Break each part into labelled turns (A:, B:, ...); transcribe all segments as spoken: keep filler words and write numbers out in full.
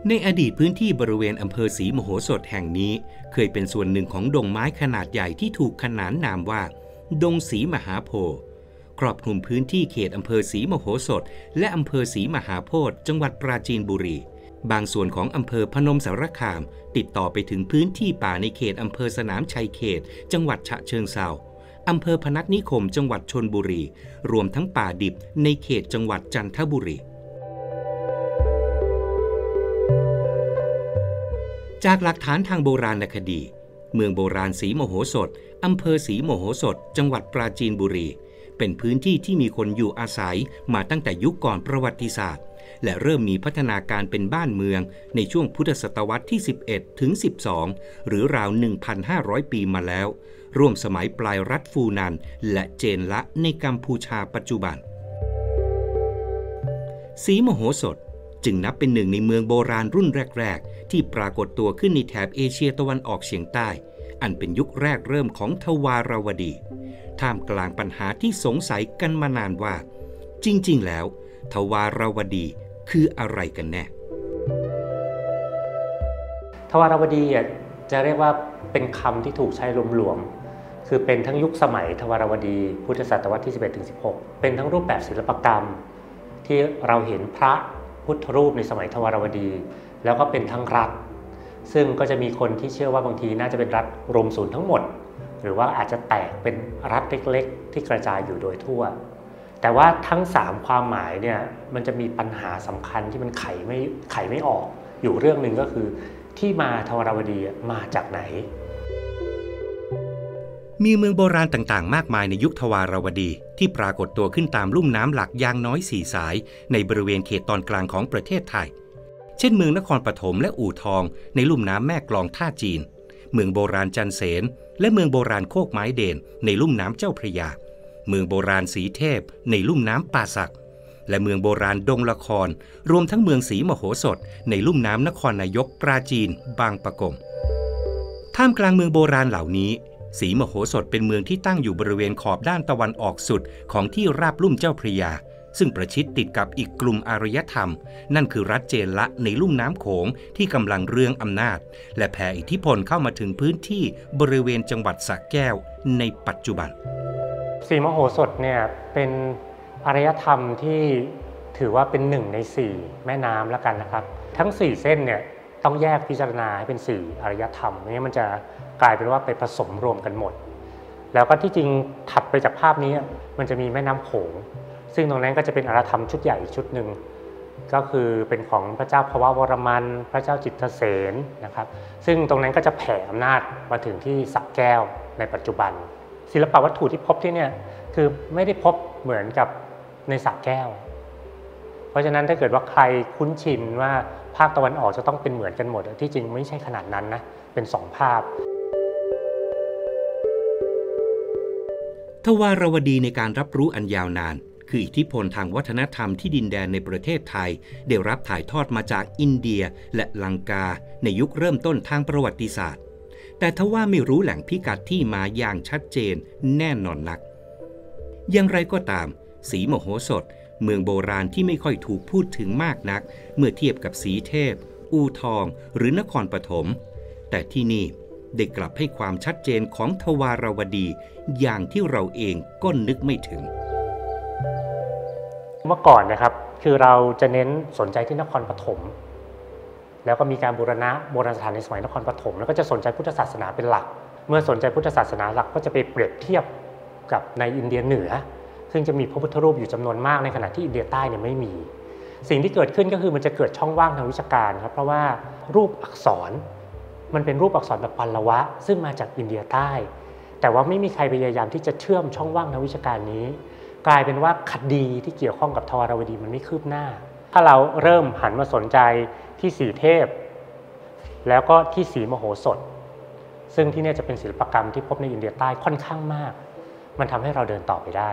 A: ในอดีตพื้นที่บริเวณอำเภอศรีมโหสถแห่งนี้เคยเป็นส่วนหนึ่งของดงไม้ขนาดใหญ่ที่ถูกขนานนามว่าดงศรีมหาโพธิ์ครอบคลุมพื้นที่เขตอำเภอศรีมโหสถและอำเภอศรีมหาโพธิ์จังหวัดปราจีนบุรีบางส่วนของอำเภอพนมสารคามติดต่อไปถึงพื้นที่ป่าในเขตอำเภอสนามชัยเขตจังหวัดฉะเชิงเทราอำเภอพนัสนิคมจังหวัดชลบุรีรวมทั้งป่าดิบในเขตจังหวัดจันทบุรีจากหลักฐานทางโบราณคดีเมืองโบราณศรีมโหสถอำเภอศรีมโหสถจังหวัดปราจีนบุรีเป็นพื้นที่ที่มีคนอยู่อาศัยมาตั้งแต่ยุคก่อนประวัติศาสตร์และเริ่มมีพัฒนาการเป็นบ้านเมืองในช่วงพุทธศตวรรษที่สิบเอ็ดถึงสิบสองหรือราว หนึ่งพันห้าร้อย ปีมาแล้วร่วมสมัยปลายรัฐฟูนันและเจนละในกัมพูชาปัจจุบันศรีมโหสถจึงนับเป็นหนึ่งในเมืองโบราณรุ่นแรกๆที่ปรากฏตัวขึ้นในแถบเอเชียตะวันออกเฉียงใต้อันเป็นยุคแรกเริ่มของทวารวดีท่ามกลางปัญหาที่สงสัยกันมานานว่าจริงๆแล้วทวารวดีคืออะไรกันแน่
B: ทวารวดีจะเรียกว่าเป็นคำที่ถูกใช้รวมๆคือเป็นทั้งยุคสมัยทวารวดีพุทธศตวรรษที่ สิบเอ็ดถึงสิบหก เป็นทั้งรูปแบบศิลปกรรมที่เราเห็นพระพุทธรูปในสมัยทวารวดีแล้วก็เป็นทั้งรัฐซึ่งก็จะมีคนที่เชื่อว่าบางทีน่าจะเป็นรัฐรวมศูนย์ทั้งหมดหรือว่าอาจจะแตกเป็นรัฐเล็กๆที่กระจายอยู่โดยทั่วแต่ว่าทั้งสามความหมายเนี่ยมันจะมีปัญหาสำคัญที่มันไขไม่ไขไม่ออกอยู่เรื่องหนึ่งก็คือที่มาทวารวดีมาจากไหน
A: มีเมืองโบราณต่างๆมากมายในยุคทวารวดีที่ปรากฏตัวขึ้นตามลุ่มน้ำหลักอย่างน้อยสี่สายในบริเวณเขตตอนกลางของประเทศไทยเช่นเมืองนครปฐมและอู่ทองในลุ่มน้ำแม่กลองท่าจีนเมืองโบราณจันเสนและเมืองโบราณโคกไม้เด่นในลุ่มน้ำเจ้าพระยาเมืองโบราณสีเทพในลุ่มน้ำป่าสักและเมืองโบราณดงละครรวมทั้งเมืองศรีมโหสถในลุ่มน้ำนครนายกปราจีนบางปะกงท่ามกลางเมืองโบราณเหล่านี้ศรีมโหสถเป็นเมืองที่ตั้งอยู่บริเวณขอบด้านตะวันออกสุดของที่ราบลุ่มเจ้าพระยาซึ่งประชิดติดกับอีกกลุ่มอารยธรรมนั่นคือรัฐเจนละในลุ่มน้ำโขงที่กำลังเรืองอำนาจและแผ่อิทธิพลเข้ามาถึงพื้นที่บริเวณจังหวัดสระแก้วในปัจจุบัน
B: ศรีมโหสถเนี่ยเป็นอารยธรรมที่ถือว่าเป็นหนึ่งในสี่แม่น้ำแล้วกันนะครับทั้งสี่เส้นเนี่ยต้องแยกพิจารณาให้เป็นสี่อารยธรรมไม่งั้นมันจะกลายเป็นว่าไปผสมรวมกันหมดแล้วก็ที่จริงถัดไปจากภาพนี้มันจะมีแม่น้ำโขงซึ่งตรงนั้นก็จะเป็นอารยธรรมชุดใหญ่อีกชุดหนึ่งก็คือเป็นของพระเจ้าภววรมันพระเจ้าจิตรเสนนะครับซึ่งตรงนั้นก็จะแผ่อำนาจมาถึงที่สระแก้วในปัจจุบันศิลปวัตถุที่พบที่เนี่ยคือไม่ได้พบเหมือนกับในสระแก้วเพราะฉะนั้นถ้าเกิดว่าใครคุ้นชินว่าภาคตะวันออกจะต้องเป็นเหมือนกันหมดที่จริงไม่ใช่ขนาดนั้นนะเป็นสองภาพ
A: ทวารวดีในการรับรู้อันยาวนานคืออิทธิพลทางวัฒนธรรมที่ดินแดนในประเทศไทยได้รับถ่ายทอดมาจากอินเดียและลังกาในยุคเริ่มต้นทางประวัติศาสตร์แต่ทว่าไม่รู้แหล่งพิกัดที่มาอย่างชัดเจนแน่นอนนักอย่างไรก็ตามศรีมโหสถเมืองโบราณที่ไม่ค่อยถูกพูดถึงมากนักเมื่อเทียบกับศรีเทพอู่ทองหรือนครปฐมแต่ที่นี่ได้กลับให้ความชัดเจนของทวารวดีอย่างที่เราเองก็นึกไม่ถึง
B: เมื่อก่อนนะครับคือเราจะเน้นสนใจที่นครปฐมแล้วก็มีการบูรณะโบราณสถานในสมัยนครปฐมแล้วก็จะสนใจพุทธศาสนาเป็นหลักเมื่อสนใจพุทธศาสนาหลักก็จะไปเปรียบเทียบกับในอินเดียเหนือซึ่งจะมีพระพุทธรูปอยู่จำนวนมากในขณะที่อินเดียใต้เนี่ยไม่มีสิ่งที่เกิดขึ้นก็คือมันจะเกิดช่องว่างทางวิชาการครับเพราะว่ารูปอักษรมันเป็นรูปอักษรแบบปัลลวะซึ่งมาจากอินเดียใต้แต่ว่าไม่มีใครพยายามที่จะเชื่อมช่องว่างทางวิชาการนี้กลายเป็นว่าคดีที่เกี่ยวข้องกับทวารวดีมันไม่คืบหน้าถ้าเราเริ่มหันมาสนใจที่สีเทพแล้วก็ที่ศรีมโหสถซึ่งที่นี่จะเป็นศิลปกรรมที่พบในอินเดียใต้ค่อนข้างมากมันทำให้เราเดินต่อไปได้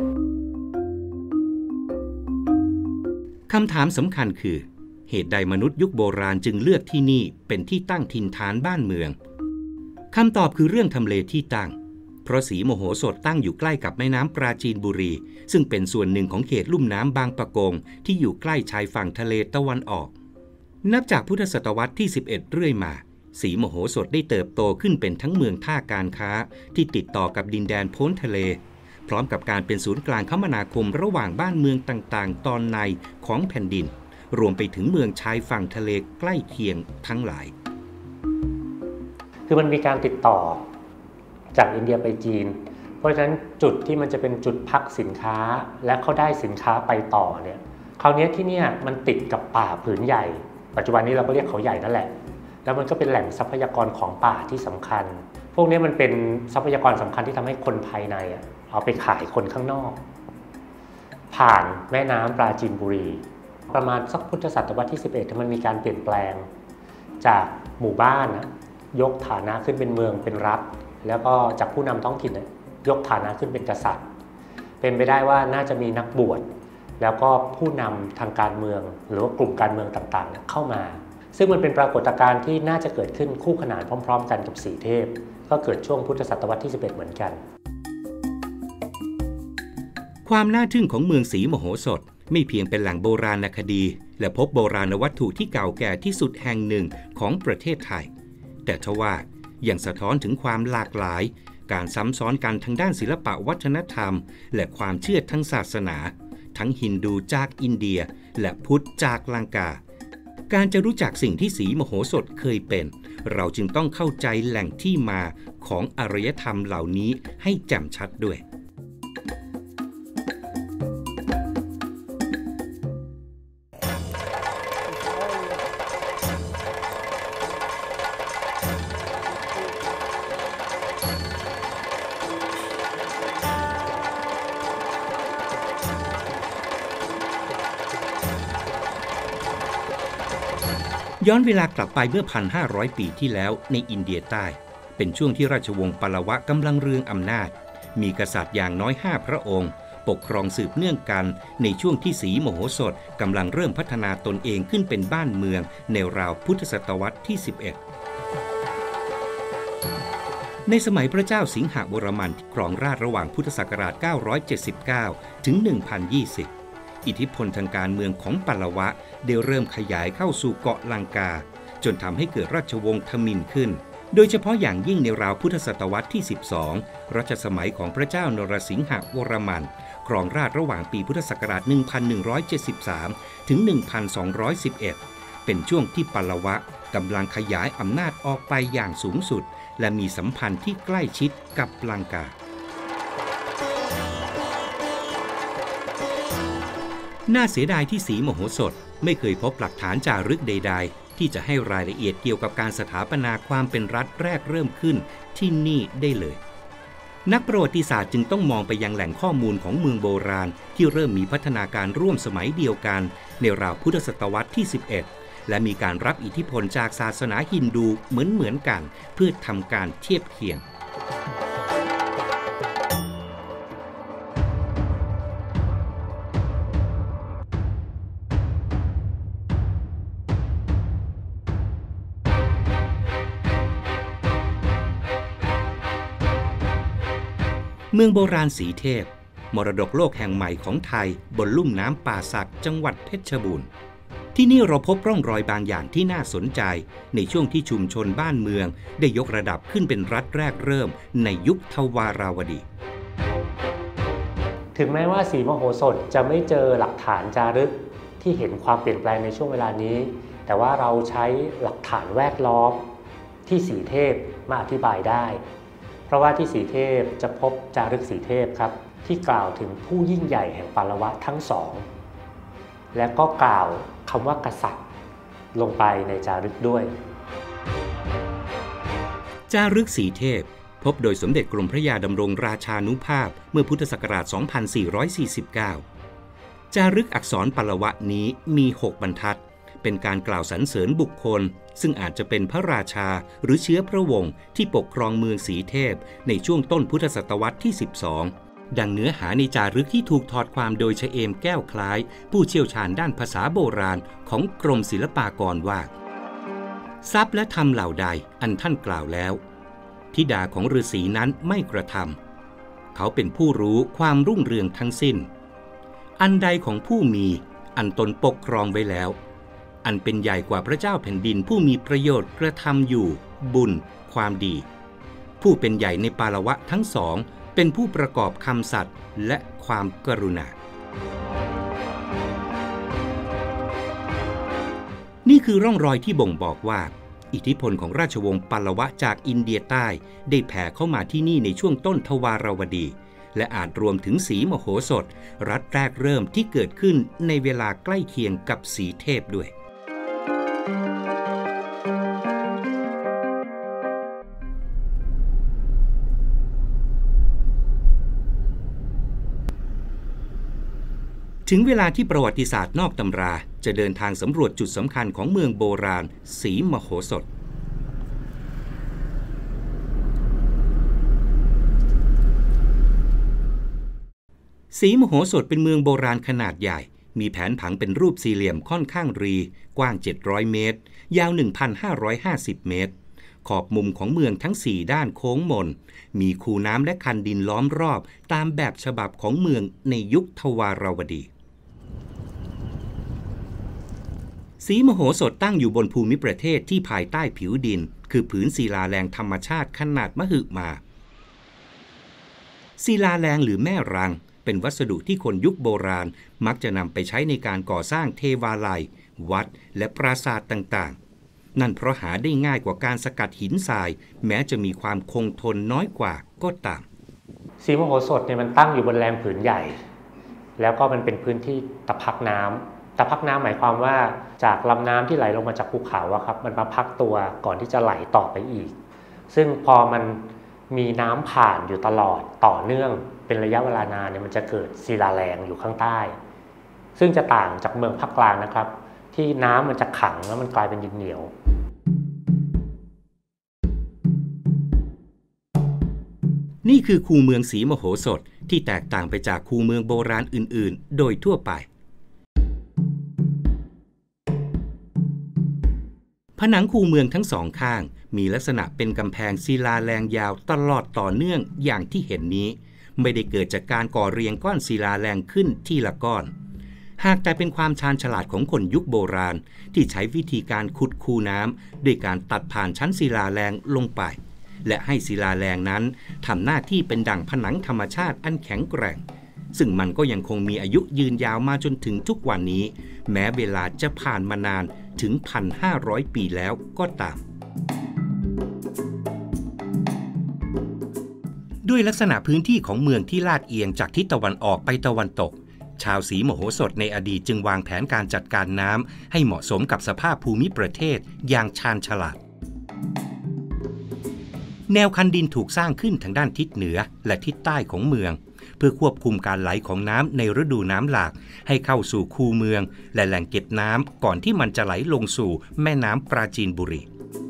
A: คำถามสำคัญคือเหตุใดมนุษย์ยุคโบราณจึงเลือกที่นี่เป็นที่ตั้งถิ่นฐานบ้านเมืองคำตอบคือเรื่องทำเลที่ตั้งเพราะศรีมโหสถตั้งอยู่ใกล้กับแม่น้ำปราจีนบุรีซึ่งเป็นส่วนหนึ่งของเขตลุ่มน้ำบางปะกงที่อยู่ใกล้ชายฝั่งทะเลตะวันออกนับจากพุทธศตวรรษที่สิบเอ็ดเรื่อยมาศรีมโหสถได้เติบโตขึ้นเป็นทั้งเมืองท่าการค้าที่ติดต่อกับดินแดนพ้นทะเลพร้อมกับการเป็นศูนย์กลางคมนาคมระหว่างบ้านเมืองต่างๆตอนในของแผ่นดินรวมไปถึงเมืองชายฝั่งทะเลใกล้เคียงทั้งหลาย
B: คือมันมีการติดต่อจากอินเดียไปจีนเพราะฉะนั้นจุดที่มันจะเป็นจุดพักสินค้าและเขาได้สินค้าไปต่อเนี่ยคราวนี้ที่เนี่ยมันติดกับป่าผืนใหญ่ปัจจุบันนี้เราก็เรียกเขาใหญ่นั่นแหละแล้วมันก็เป็นแหล่งทรัพยากรของป่าที่สำคัญพวกนี้มันเป็นทรัพยากรสำคัญที่ทำให้คนภายในเอาไปขายคนข้างนอกผ่านแม่น้ำปราจีนบุรีประมาณสักพุทธศตวรรษที่สิบเอ็ดมันมีการเปลี่ยนแปลงจากหมู่บ้านนะยกฐานะขึ้นเป็นเมืองเป็นรัฐแล้วก็จากผู้นำท้องถิ่นยกฐานะขึ้นเป็นกษัตริย์เป็นไปได้ว่าน่าจะมีนักบวชแล้วก็ผู้นำทางการเมืองหรือว่ากลุ่มการเมืองต่างๆเข้ามาซึ่งมันเป็นปรากฏการณ์ที่น่าจะเกิดขึ้นคู่ขนานพร้อมๆกันกับสีเทพก็เกิดช่วงพุทธศตวรรษที่สิบเอ็ดเหมือนกัน
A: ความน่าทึ่งของเมืองศรีมโหสถไม่เพียงเป็นแหล่งโบราณคดีและพบโบราณวัตถุที่เก่าแก่ที่สุดแห่งหนึ่งของประเทศไทยแต่ทว่ายังสะท้อนถึงความหลากหลายการซ้ำซ้อนกันทางด้านศิลปะวัฒนธรรมและความเชื่อทั้งศาสนาทั้งฮินดูจากอินเดียและพุทธจากลังกาการจะรู้จักสิ่งที่ศรีมโหสถเคยเป็นเราจึงต้องเข้าใจแหล่งที่มาของอารยธรรมเหล่านี้ให้แจ่มชัดด้วยย้อนเวลากลับไปเมื่อ หนึ่งพันห้าร้อย ปีที่แล้วในอินเดียใต้เป็นช่วงที่ราชวงศ์ปลวะกำลังเรืองอำนาจมีกษัตริย์อย่างน้อยห้าพระองค์ปกครองสืบเนื่องกันในช่วงที่ศรีมโหสถกำลังเริ่มพัฒนาตนเองขึ้นเป็นบ้านเมืองในราวพุทธศตวรรษที่สิบเอ็ดในสมัยพระเจ้าสิงหวรมันครองราชย์ระหว่างพุทธศักราชเก้าร้อยเจ็ดสิบเก้าถึงหนึ่งพันยี่สิบอิทธิพลทางการเมืองของปลวะได้เริ่มขยายเข้าสู่เกาะลังกาจนทำให้เกิดราชวงศ์ทมิฬขึ้นโดยเฉพาะอย่างยิ่งในราวพุทธศตวรรษที่สิบสองรัชสมัยของพระเจ้านรสิงหวรมันครองราชย์ระหว่างปีพุทธศักราชหนึ่งพันหนึ่งร้อยเจ็ดสิบสามถึงหนึ่งพันสองร้อยสิบเอ็ดเป็นช่วงที่ปลวะกำลังขยายอำนาจออกไปอย่างสูงสุดและมีสัมพันธ์ที่ใกล้ชิดกับลังกาน่าเสียดายที่ศรีมโหสถไม่เคยพบหลักฐานจารึกใดๆที่จะให้รายละเอียดเกี่ยวกับการสถาปนาความเป็นรัฐแรกเริ่มขึ้นที่นี่ได้เลยนักประวัติศาสตร์จึงต้องมองไปยังแหล่งข้อมูลของเมืองโบราณที่เริ่มมีพัฒนาการร่วมสมัยเดียวกันในราวพุทธศตวรรษที่สิบเอ็ดและมีการรับอิทธิพลจากศาสนาฮินดูเหมือนๆกันเพื่อทำการเทียบเคียงเมืองโบราณสีเทพมรดกโลกแห่งใหม่ของไทยบนลุ่มน้ำป่าสักจังหวัดเพชรบูรณ์ที่นี่เราพบร่องรอยบางอย่างที่น่าสนใจในช่วงที่ชุมชนบ้านเมืองได้ยกระดับขึ้นเป็นรัฐแรกเริ่มในยุคทวาราวดี
B: ถึงแม้ว่าศรีมโหสถจะไม่เจอหลักฐานจารึกที่เห็นความเปลี่ยนแปลงในช่วงเวลานี้แต่ว่าเราใช้หลักฐานแวดล้อมที่สีเทพมาอธิบายได้เพราะว่าที่สีเทพจะพบจารึกสีเทพครับที่กล่าวถึงผู้ยิ่งใหญ่แห่งปลวะทั้งสองและก็กล่าวคำว่ากษัตริย์ลงไปในจารึกด้วย
A: จารึกสีเทพพบโดยสมเด็จกรมพระยาดำรงราชานุภาพเมื่อพุทธศักราช สองพันสี่ร้อยสี่สิบเก้า จารึกอักษรปลวะนี้มีหกบรรทัดเป็นการกล่าวสรรเสริญบุคคลซึ่งอาจจะเป็นพระราชาหรือเชื้อพระวงศ์ที่ปกครองเมืองสีเทพในช่วงต้นพุทธศตวรรษที่สิบสองดังเนื้อหาในจารึกที่ถูกถอดความโดยชเอมแก้วคล้ายผู้เชี่ยวชาญด้านภาษาโบราณของกรมศิลปากรว่าทรัพย์และธรรมเหล่าใดอันท่านกล่าวแล้วธิดาของฤาษีนั้นไม่กระทำเขาเป็นผู้รู้ความรุ่งเรืองทั้งสิ้นอันใดของผู้มีอันตนปกครองไว้แล้วอันเป็นใหญ่กว่าพระเจ้าแผ่นดินผู้มีประโยชน์กระทำอยู่บุญความดีผู้เป็นใหญ่ในปาละวะทั้งสองเป็นผู้ประกอบคำสัตย์และความกรุณานี่คือร่องรอยที่บ่งบอกว่าอิทธิพลของราชวงศ์ปาละวะจากอินเดียใต้ได้แผ่เข้ามาที่นี่ในช่วงต้นทวารวดีและอาจรวมถึงศรีมโหสถรัฐแรกเริ่มที่เกิดขึ้นในเวลาใกล้เคียงกับศรีเทพด้วยถึงเวลาที่ประวัติศาสตร์นอกตำราจะเดินทางสำรวจจุดสำคัญของเมืองโบราณศรีมโหสถศรีมโหสถเป็นเมืองโบราณขนาดใหญ่มีแผนผังเป็นรูปสี่เหลี่ยมค่อนข้างรีกว้างเจ็ดร้อยเมตรยาว หนึ่งพันห้าร้อยห้าสิบ เมตรขอบมุมของเมืองทั้งสี่ด้านโค้งมนมีคูน้ำและคันดินล้อมรอบตามแบบฉบับของเมืองในยุคทวารวดีศรีมโหสถตั้งอยู่บนภูมิประเทศที่ภายใต้ผิวดินคือผืนศิลาแรงธรรมชาติขนาดมหึมาศิลาแรงหรือแม่รังเป็นวัสดุที่คนยุคโบราณมักจะนำไปใช้ในการก่อสร้างเทวาลัยวัดและปราสาทต่างๆนั่นเพราะหาได้ง่ายกว่าการสกัดหินทรายแม้จะมีความคงทนน้อยกว่าก็ตาม
B: ศรีมโหสถเนี่ยมันตั้งอยู่บนแรงผืนใหญ่แล้วก็มันเป็นพื้นที่ตะพักน้ำตะพักน้ำหมายความว่าจากลำน้ำที่ไหลลงมาจากภูเขาอะครับมันมาพักตัวก่อนที่จะไหลต่อไปอีกซึ่งพอมันมีน้ำผ่านอยู่ตลอดต่อเนื่องเป็นระยะเวลานานเนี่ยมันจะเกิดศิลาแรงอยู่ข้างใต้ซึ่งจะต่างจากเมืองภาคกลางนะครับที่น้ำมันจะขังแล้วมันกลายเป็นดินเหนียว
A: นี่คือคูเมืองศรีมโหสถที่แตกต่างไปจากคูเมืองโบราณอื่นๆโดยทั่วไปผนังคูเมืองทั้งสองข้างมีลักษณะเป็นกำแพงศิลาแรงยาวตลอดต่อเนื่องอย่างที่เห็นนี้ไม่ได้เกิดจากการก่อเรียงก้อนศิลาแรงขึ้นทีละก้อนหากแต่เป็นความชาญฉลาดของคนยุคโบราณที่ใช้วิธีการขุดคูน้ำด้วยการตัดผ่านชั้นศิลาแรงลงไปและให้ศิลาแรงนั้นทำหน้าที่เป็นดั่งผนังธรรมชาติอันแข็งแกร่งซึ่งมันก็ยังคงมีอายุยืนยาวมาจนถึงทุกวันนี้แม้เวลาจะผ่านมานานถึง หนึ่งพันห้าร้อย ปีแล้วก็ตามด้วยลักษณะพื้นที่ของเมืองที่ลาดเอียงจากทิศตะวันออกไปตะวันตกชาวศรีมโหสถในอดีตจึงวางแผนการจัดการน้ำให้เหมาะสมกับสภาพภูมิประเทศอย่างชาญฉลาดแนวคันดินถูกสร้างขึ้นทางด้านทิศเหนือและทิศใต้ของเมืองเพื่อควบคุมการไหลของน้ำในฤดูน้ำหลากให้เข้าสู่คูเมืองและแหล่งเก็บน้ำก่อนที่มันจะไหลลงสู่แม่น้ำปราจีนบุรี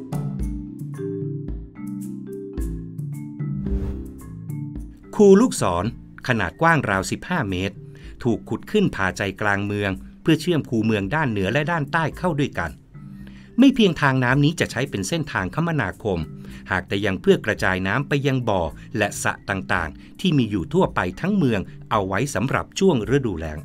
A: คูลูกศรขนาดกว้างราวสิบห้าเมตรถูกขุดขึ้นผ่าใจกลางเมืองเพื่อเชื่อมคูเมืองด้านเหนือและด้านใต้เข้าด้วยกันไม่เพียงทางน้ำนี้จะใช้เป็นเส้นทางคมนาคมหากแต่ยังเพื่อกระจายน้ำไปยังบ่อและสระต่างๆที่มีอยู่ทั่วไปทั้งเมืองเอาไว้สำหรับช่วงฤดูแล้ง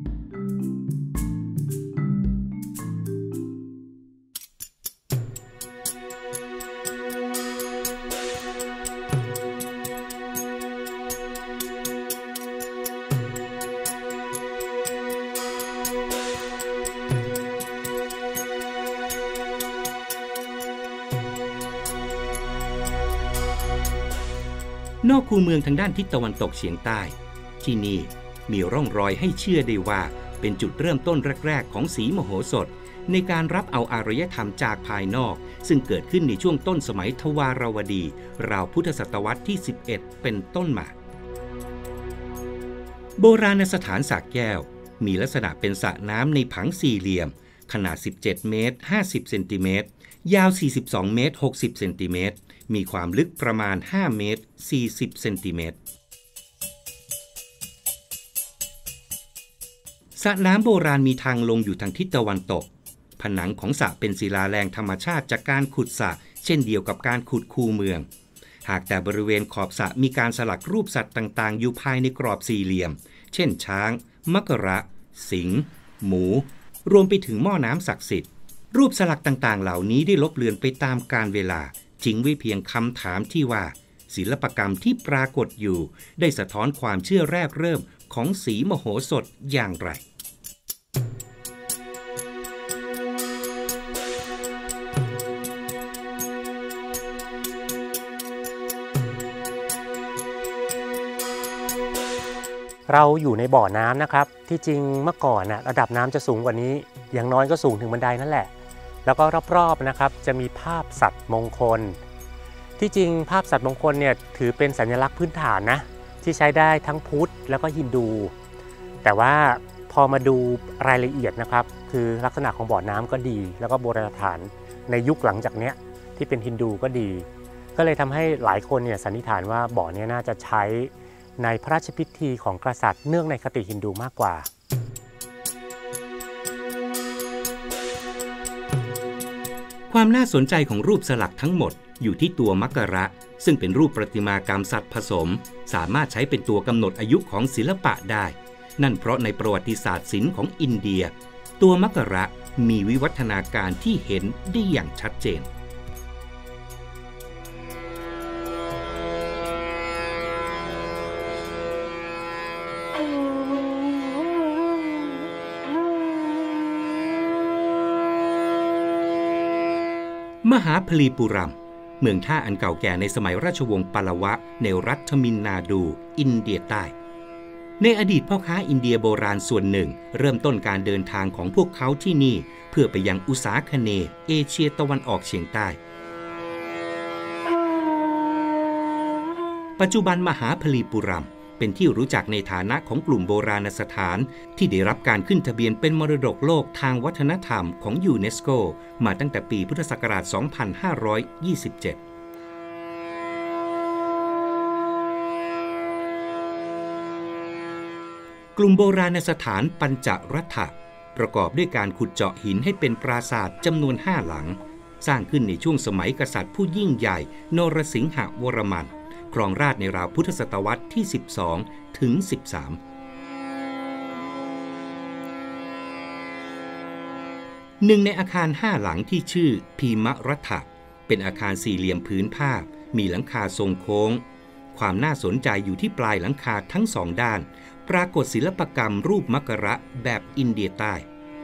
A: นอกคูเมืองทางด้านทิศตะวันตกเฉียงใต้ที่นี่มีร่องรอยให้เชื่อได้ว่าเป็นจุดเริ่มต้นแรกๆของศรีมโหสถในการรับเอาอารยธรรมจากภายนอกซึ่งเกิดขึ้นในช่วงต้นสมัยทวารวดีราวพุทธศตวรรษที่สิบเอ็ดเป็นต้นมาโบราณสถานสระแก้วมีลักษณะเป็นสระน้ำในผังสี่เหลี่ยมขนาดสิบเจ็ดเมตรห้าสิบเซนติเมตรยาวสี่สิบสองเมตรหกสิบเซนติเมตรมีความลึกประมาณห้าเมตรสี่สิบเซนติเมตรสระน้ำโบราณมีทางลงอยู่ทางทิศตะวันตกผนังของสระเป็นศิลาแรงธรรมชาติจากการขุดสระเช่นเดียวกับการขุดคูเมืองหากแต่บริเวณขอบสระมีการสลักรูปสัตว์ต่างๆอยู่ภายในกรอบสี่เหลี่ยมเช่นช้างมกระสิงห์หมูรวมไปถึงหม้อน้ำศักดิ์สิทธิ์รูปสลักต่างๆเหล่านี้ได้ลบเลือนไปตามกาลเวลาทิ้งไว้เพียงคำถามที่ว่าศิลปกรรมที่ปรากฏอยู่ได้สะท้อนความเชื่อแรกเริ่มของศรีมโหสถอย่างไร
B: เราอยู่ในบ่อน้ำนะครับที่จริงเมื่อก่อนนะระดับน้ำจะสูงกว่านี้อย่างน้อยก็สูงถึงบันไดนั่นแหละแล้วก็รอบๆนะครับจะมีภาพสัตว์มงคลที่จริงภาพสัตว์มงคลเนี่ยถือเป็นสัญลักษณ์พื้นฐานนะที่ใช้ได้ทั้งพุทธแล้วก็ฮินดูแต่ว่าพอมาดูรายละเอียดนะครับคือลักษณะของบ่อน้ำก็ดีแล้วก็โบราณสถานในยุคหลังจากเนี้ยที่เป็นฮินดูก็ดีก็เลยทำให้หลายคนเนี่ยสันนิษฐานว่าบ่อนี้น่าจะใช้ในพระราชพิธีของกษัตริย์เนื่องในคติฮินดูมากกว่า
A: ความน่าสนใจของรูปสลักทั้งหมดอยู่ที่ตัวมักกระซึ่งเป็นรูปประติมากรรมสัตว์ผสมสามารถใช้เป็นตัวกำหนดอายุของศิลปะได้นั่นเพราะในประวัติศาสตร์ศิลป์ของอินเดียตัวมักกระมีวิวัฒนาการที่เห็นได้อย่างชัดเจนมหาพลีปุรัมเมืองท่าอันเก่าแก่ในสมัยราชวงศ์ปาลวะในรัฐทมิลนาดูอินเดียใต้ในอดีตพ่อค้าอินเดียโบราณส่วนหนึ่งเริ่มต้นการเดินทางของพวกเขาที่นี่เพื่อไปยังอุษาคเนย์เอเชียตะวันออกเฉียงใต้ปัจจุบันมหาพลีปุรัมเป็นที่รู้จักในฐานะของกลุ่มโบราณสถานที่ได้รับการขึ้นทะเบียนเป็นมรดกโลกทางวัฒนธรรมของยูเนสโกมาตั้งแต่ปีพุทธศักราช สองพันห้าร้อยยี่สิบเจ็ด กลุ่มโบราณสถานปัญจรัฐะประกอบด้วยการขุดเจาะหินให้เป็นปราสาทจำนวนห้าหลังสร้างขึ้นในช่วงสมัยกษัตริย์ผู้ยิ่งใหญ่นรสิงหวรมันครองราชย์ในราวพุทธศตวรรษที่สิบสองถึงสิบสาม หนึ่งในอาคารห้าหลังที่ชื่อพีมรัฐะเป็นอาคารสี่เหลี่ยมผืนผ้ามีหลังคาทรงโค้งความน่าสนใจอยู่ที่ปลายหลังคาทั้งสองด้านปรากฏศิลปกรรมรูปมักกระแบบอินเดียใต้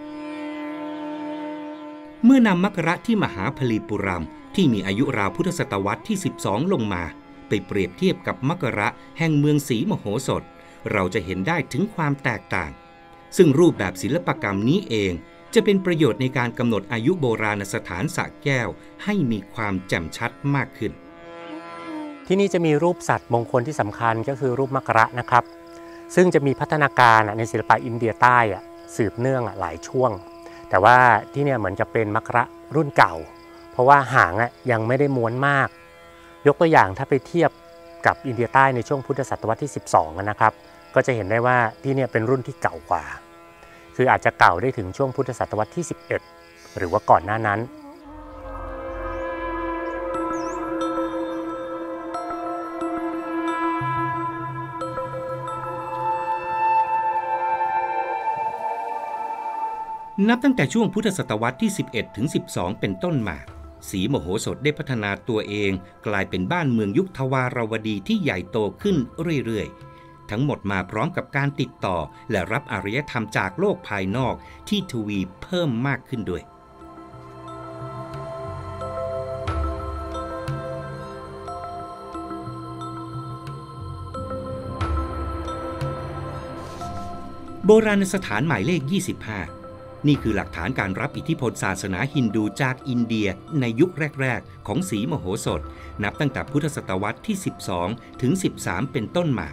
A: เมื่อนำมักกระที่มหาพลีปุรัมที่มีอายุราวพุทธศตวรรษที่สิบสองลงมาไปเปรียบเทียบกับมักกระแห่งเมืองศรีมโหสถเราจะเห็นได้ถึงความแตกต่างซึ่งรูปแบบศิลปกรรมนี้เองจะเป็นประโยชน์ในการกำหนดอายุโบราณสถานสระแก้วให้มีความแจ่มชัดมากขึ้น
B: ที่นี่จะมีรูปสัตว์มงคลที่สำคัญก็คือรูปมักกระนะครับซึ่งจะมีพัฒนาการในศิลปะอินเดียใต้สืบเนื่องหลายช่วงแต่ว่าที่นี่เหมือนจะเป็นมักกระรุ่นเก่าเพราะว่าหางยังไม่ได้ม้วนมากยกตัวอย่างถ้าไปเทียบกับอินเดียใต้ในช่วงพุทธศตวรรษที่สิบสองนะครับก็จะเห็นได้ว่าที่นี่เป็นรุ่นที่เก่ากว่าคืออาจจะเก่าได้ถึงช่วงพุทธศตวรรษที่สิบเอ็ดหรือว่าก่อนหน้านั้น
A: นับตั้งแต่ช่วงพุทธศตวรรษที่สิบเอ็ดถึงสิบสองเป็นต้นมาศรีมโหสถได้พัฒนาตัวเองกลายเป็นบ้านเมืองยุคทวารวดีที่ใหญ่โตขึ้นเรื่อยๆทั้งหมดมาพร้อมกับการติดต่อและรับอารยธรรมจากโลกภายนอกที่ทวีเพิ่มมากขึ้นด้วยโบราณสถานหมายเลขยี่สิบห้านี่คือหลักฐานการรับอิทธิพลศาสนาฮินดูจากอินเดียในยุคแรกๆของศรีมโหสถนับตั้งแต่พุทธศตวรรษที่สิบสองถึงสิบสามเป็นต้นมา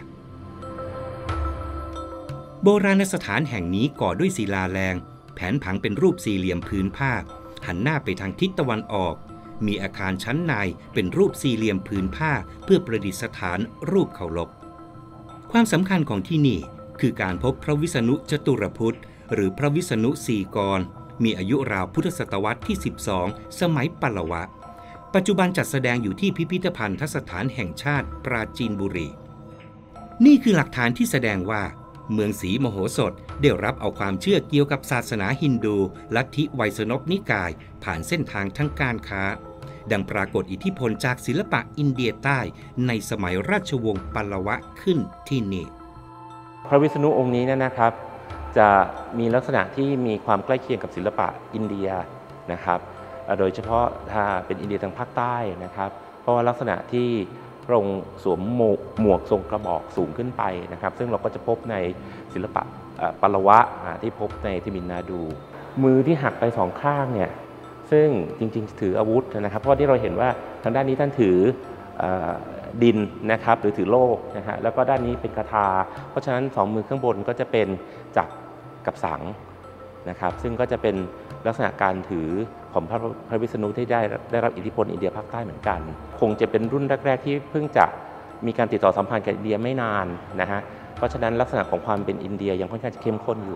A: โบราณสถานแห่งนี้ก่อด้วยศิลาแรงแผนผังเป็นรูปสี่เหลี่ยมผืนผ้าหันหน้าไปทางทิศตะวันออกมีอาคารชั้นในเป็นรูปสี่เหลี่ยมผืนผ้าเพื่อประดิษฐานรูปเคารพความสำคัญของที่นี่คือการพบพระวิษณุจตุรพุทธหรือพระวิษณุสี่กรมีอายุราวพุทธศตวรรษที่สิบสองสมัยปลวะปัจจุบันจัดแสดงอยู่ที่พิพิธภัณฑสถานแห่งชาติปราจีนบุรีนี่คือหลักฐานที่แสดงว่าเมืองศรีมโหสถได้รับเอาความเชื่อเกี่ยวกับศาสนาฮินดูลัทธิไวยสนพนิกายผ่านเส้นทางทางการค้าดังปรากฏอิทธิพลจากศิลปะอินเดียใต้ในสมัยราชวงศ์ปallవะขึ้นที่นี่
C: พระวิษณุองค์นี้นะครับจะมีลักษณะที่มีความใกล้เคียงกับศิลปะอินเดียนะครับโดยเฉพาะถ้าเป็นอินเดียทางภาคใต้นะครับเพราะว่าลักษณะที่พระองค์สวมหมวกทรงกระบอกสูงขึ้นไปนะครับซึ่งเราก็จะพบในศิลปะปallవะที่พบในทิมินนาดูมือที่หักไปสองข้างเนี่ยซึ่งจริงๆถืออาวุธนะครับเพราะที่เราเห็นว่าทางด้านนี้ท่านถือดินนะครับหรือถือโล่นะฮะแล้วก็ด้านนี้เป็นคาถาเพราะฉะนั้นสองมือข้างบนก็จะเป็นจักรกับสังนะครับซึ่งก็จะเป็นลักษณะการถือของพระพระวิษณุที่ได้ได้รับอิทธิพลอินเดียภาคใต้เหมือนกันคงจะเป็นรุ่นแรกๆที่เพิ่งจะมีการติดต่อสัมพันธ์กับอินเดียไม่นานนะฮะเพราะฉะนั้นลักษณะของความเป็นอินเดียยังค่อนข้างจะเข้มข้นอยู่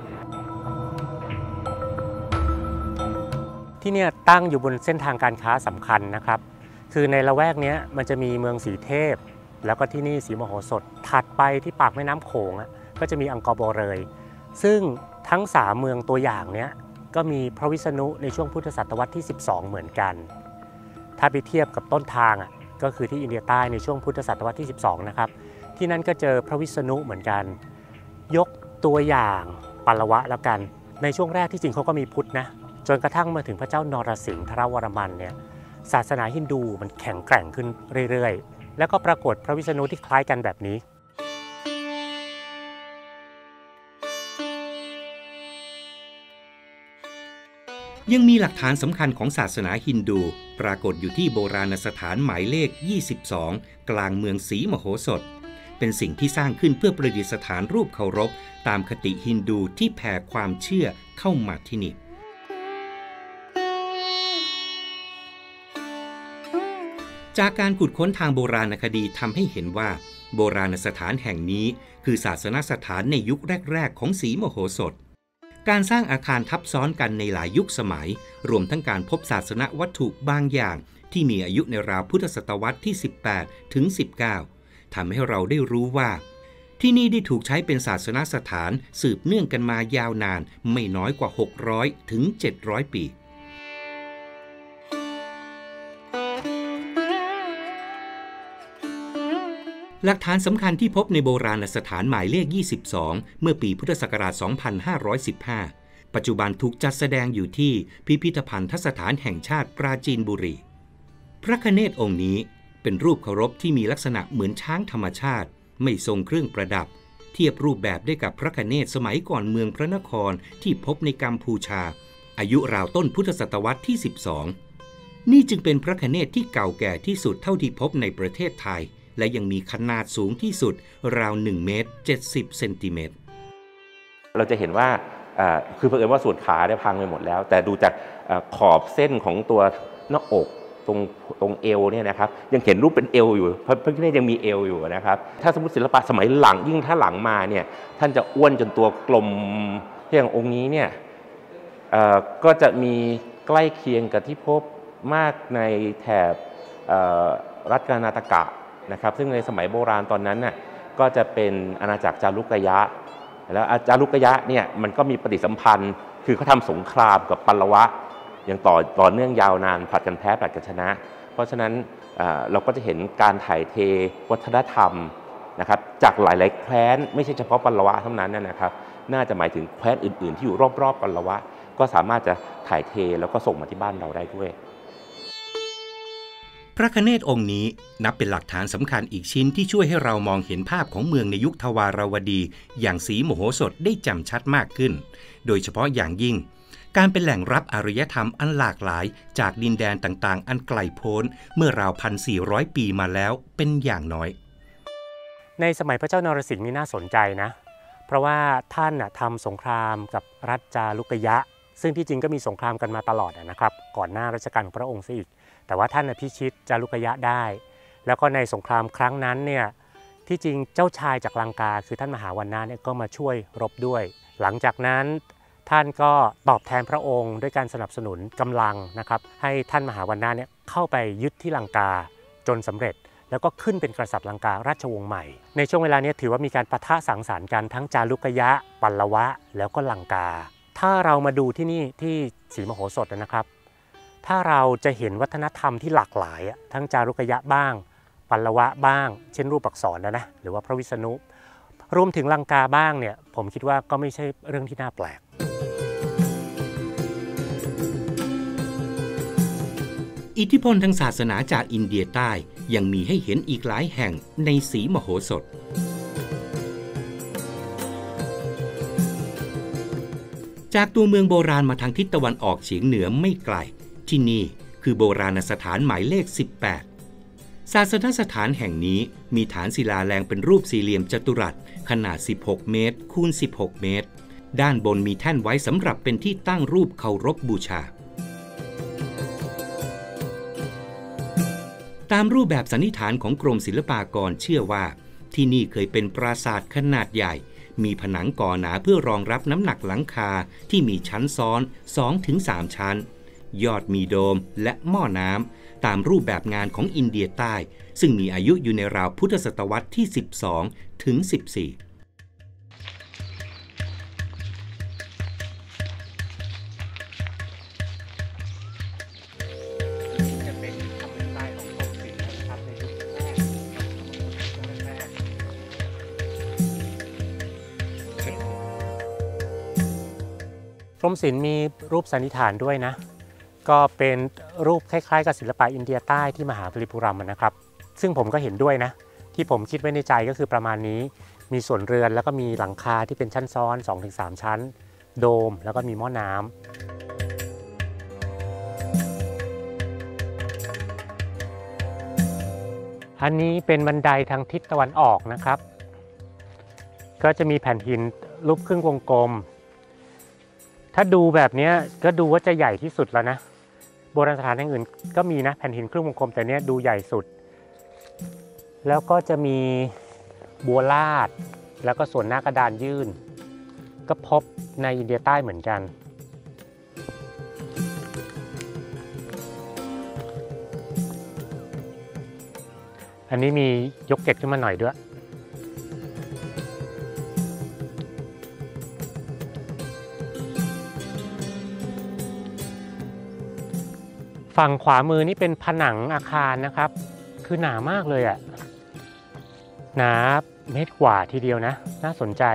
B: ที่นี่ตั้งอยู่บนเส้นทางการค้าสำคัญนะครับคือในละแวกนี้มันจะมีเมืองสีเทพแล้วก็ที่นี่สีมโหสถถัดไปที่ปากแม่น้ำโขงก็จะมีอังกอร์โบเรยซึ่งทั้งสามเมืองตัวอย่างนี้ก็มีพระวิษณุในช่วงพุทธศตวรรษที่สิบสองเหมือนกันถ้าไปเทียบกับต้นทางอ่ะก็คือที่อินเดียใต้ในช่วงพุทธศตวรรษที่สิบสองนะครับที่นั่นก็เจอพระวิษณุเหมือนกันยกตัวอย่างปallవะแล้วกันในช่วงแรกที่จริงเขาก็มีพุทธนะจนกระทั่งมาถึงพระเจ้านรสิงห์ทรวรมันเนี่ยศาสนาฮินดูมันแข็งแกร่งขึ้นเรื่อยๆแล้วก็ปรากฏพระวิษณุที่คล้ายกันแบบนี้
A: ยังมีหลักฐานสำคัญของศาสนาฮินดูปรากฏอยู่ที่โบราณสถานหมายเลขยี่สิบสองกลางเมืองศรีมโหสถเป็นสิ่งที่สร้างขึ้นเพื่อประดิษฐานรูปเคารพตามคติฮินดูที่แผ่ความเชื่อเข้ามาที่นี่จากการขุดค้นทางโบราณคดีทำให้เห็นว่าโบราณสถานแห่งนี้คือศาสนสถานในยุคแรกๆของศรีมโหสถการสร้างอาคารทับซ้อนกันในหลายยุคสมัยรวมทั้งการพบศาสนวัตถุบางอย่างที่มีอายุในราวพุทธศตวรรษที่สิบแปดถึงสิบเก้าทำให้เราได้รู้ว่าที่นี่ได้ถูกใช้เป็นศาสนสถานสืบเนื่องกันมายาวนานไม่น้อยกว่าหกร้อยถึงเจ็ดร้อยปีหลักฐานสำคัญที่พบในโบราณสถานหมายเลขยี่สิบสองเมื่อปีพุทธศักราช สองพันห้าร้อยสิบห้า ปัจจุบันถูกจัดแสดงอยู่ที่พิพิธภัณฑสถานแห่งชาติปราจีนบุรีพระคเนศองค์นี้เป็นรูปเคารพที่มีลักษณะเหมือนช้างธรรมชาติไม่ทรงเครื่องประดับเทียบรูปแบบได้กับพระคเนศสมัยก่อนเมืองพระนครที่พบในกัมพูชาอายุราวต้นพุทธศตวรรษที่สิบสองนี่จึงเป็นพระคเนศที่เก่าแก่ที่สุดเท่าที่พบในประเทศไทยและยังมีขนาดสูงที่สุดราวหนึ่งเมตรเจ็ดสิบเซนติเมตร
C: เราจะเห็นว่าคือเผอิญว่าส่วนขาได้พังไปหมดแล้วแต่ดูจากขอบเส้นของตัวหน้าอกตรงตรงเอวเนี่ยนะครับยังเห็นรูปเป็นเอวอยู่พระพระคเนศยังมีเอวอยู่นะครับถ้าสมมติศิลปะสมัยหลังยิ่งถ้าหลังมาเนี่ยท่านจะอ้วนจนตัวกลมอย่างองค์นี้เนี่ยก็จะมีใกล้เคียงกับที่พบมากในแถบรัฐกานาตกะนะครับซึ่งในสมัยโบราณตอนนั้นน่ะก็จะเป็นอาณาจักรจารุกยะแล้วจารุกยะเนี่ยมันก็มีปฏิสัมพันธ์คือเขาทำสงครามกับปallవะอย่างต่อต่อเนื่องยาวนานผลัดกันแพ้ผลัดกันชนะเพราะฉะนั้นเราก็จะเห็นการถ่ายเทวัฒนธรรมนะครับจากหลายๆแคว้นไม่ใช่เฉพาะปallవะเท่านั้นนะครับน่าจะหมายถึงแคว้นอื่นๆที่อยู่รอบๆปallవะก็สามารถจะถ่ายเทแล้วก็ส่งมาที่บ้านเราได้ด้วย
A: พระคเนศองค์นี้นับเป็นหลักฐานสำคัญอีกชิ้นที่ช่วยให้เรามองเห็นภาพของเมืองในยุคทวารวดีอย่างศรีมโหสถได้แจ่มชัดมากขึ้นโดยเฉพาะอย่างยิ่งการเป็นแหล่งรับอารยธรรมอันหลากหลายจากดินแดนต่างๆอันไกลโพ้นเมื่อราว หนึ่งพันสี่ร้อย ปีมาแล้วเป็นอย่างน้อย
B: ในสมัยพระเจ้านรสิงห์นี่น่าสนใจนะเพราะว่าท่านทำสงครามกับรัฐจารุกยะซึ่งที่จริงก็มีสงครามกันมาตลอดนะครับก่อนหน้ารัชกาลของพระองค์ซะอีกแต่ว่าท่านพิชิตจารุกยะได้แล้วก็ในสงครามครั้งนั้นเนี่ยที่จริงเจ้าชายจากลังกาคือท่านมหาวันนะเนี่ยก็มาช่วยรบด้วยหลังจากนั้นท่านก็ตอบแทนพระองค์ด้วยการสนับสนุนกำลังนะครับให้ท่านมหาวันนะเนี่ยเข้าไปยึดที่ลังกาจนสำเร็จแล้วก็ขึ้นเป็นกษัตริย์ลังการาชวงศ์ใหม่ในช่วงเวลานี้ถือว่ามีการปะทะสังสรรค์กันทั้งจารุกยะปัลลวะแล้วก็ลังกาถ้าเรามาดูที่นี่ที่ศรีมโหสถนะครับถ้าเราจะเห็นวัฒนธรรมที่หลากหลายทั้งจารุกยะบ้างปัลลวะบ้างเช่นรูปอักษรนะนะหรือว่าพระวิษณุรวมถึงลังกาบ้างเนี่ยผมคิดว่าก็ไม่ใช่เรื่องที่น่าแปลก
A: อิทธิพลทางศาสนาจากอินเดียใต้ยังมีให้เห็นอีกหลายแห่งในศรีมโหสถจากตัวเมืองโบราณมาทางทิศตะวันออกเฉียงเหนือไม่ไกลที่นี่คือโบราณสถานหมายเลขสิบแปดศาสนสถานแห่งนี้มีฐานศิลาแรงเป็นรูปสี่เหลี่ยมจัตุรัสขนาดสิบหกเมตรคูณสิบหกเมตรด้านบนมีแท่นไว้สำหรับเป็นที่ตั้งรูปเคารพบูชาตามรูปแบบสันนิษฐานของกรมศิลปากรเชื่อว่าที่นี่เคยเป็นปราสาทขนาดใหญ่มีผนังก่อหนาเพื่อรองรับน้ำหนักหลังคาที่มีชั้นซ้อน สองถึงสาม ชั้นยอดมีโดมและหม้อน้ำตามรูปแบบงานของอินเดียใต้ซึ่งมีอายุอยู่ในราวพุทธศตวรรษที่สิบสองถึงสิบสี่
B: กรมศิลป์มีรูปสันนิษฐานด้วยนะก็เป็นรูปคล้ายๆกับศิลปะอินเดียใต้ที่มหาบริปุรัมนะครับซึ่งผมก็เห็นด้วยนะที่ผมคิดไว้ในใจก็คือประมาณนี้มีส่วนเรือนแล้วก็มีหลังคาที่เป็นชั้นซ้อน สองถึงสาม ชั้นโดมแล้วก็มีหม้อน้ำอันนี้เป็นบันไดทางทิศตะวันออกนะครับก็จะมีแผ่นหินรูปครึ่งวงกลมถ้าดูแบบนี้ก็ดูว่าจะใหญ่ที่สุดแล้วนะโบราณสถานแห่งอื่นก็มีนะแผ่นหินครึ่งวงกลมแต่เนี้ยดูใหญ่สุดแล้วก็จะมีบัวลาดแล้วก็ส่วนหน้ากระดานยื่นก็พบในอินเดียใต้เหมือนกันอันนี้มียกเกล็ดขึ้นมาหน่อยด้วยฝั่งขวามือนี่เป็นผนังอาคารนะครับคือหนามากเลยอ่ะหนาเมตรกว่าทีเดียวนะน่าสนใจ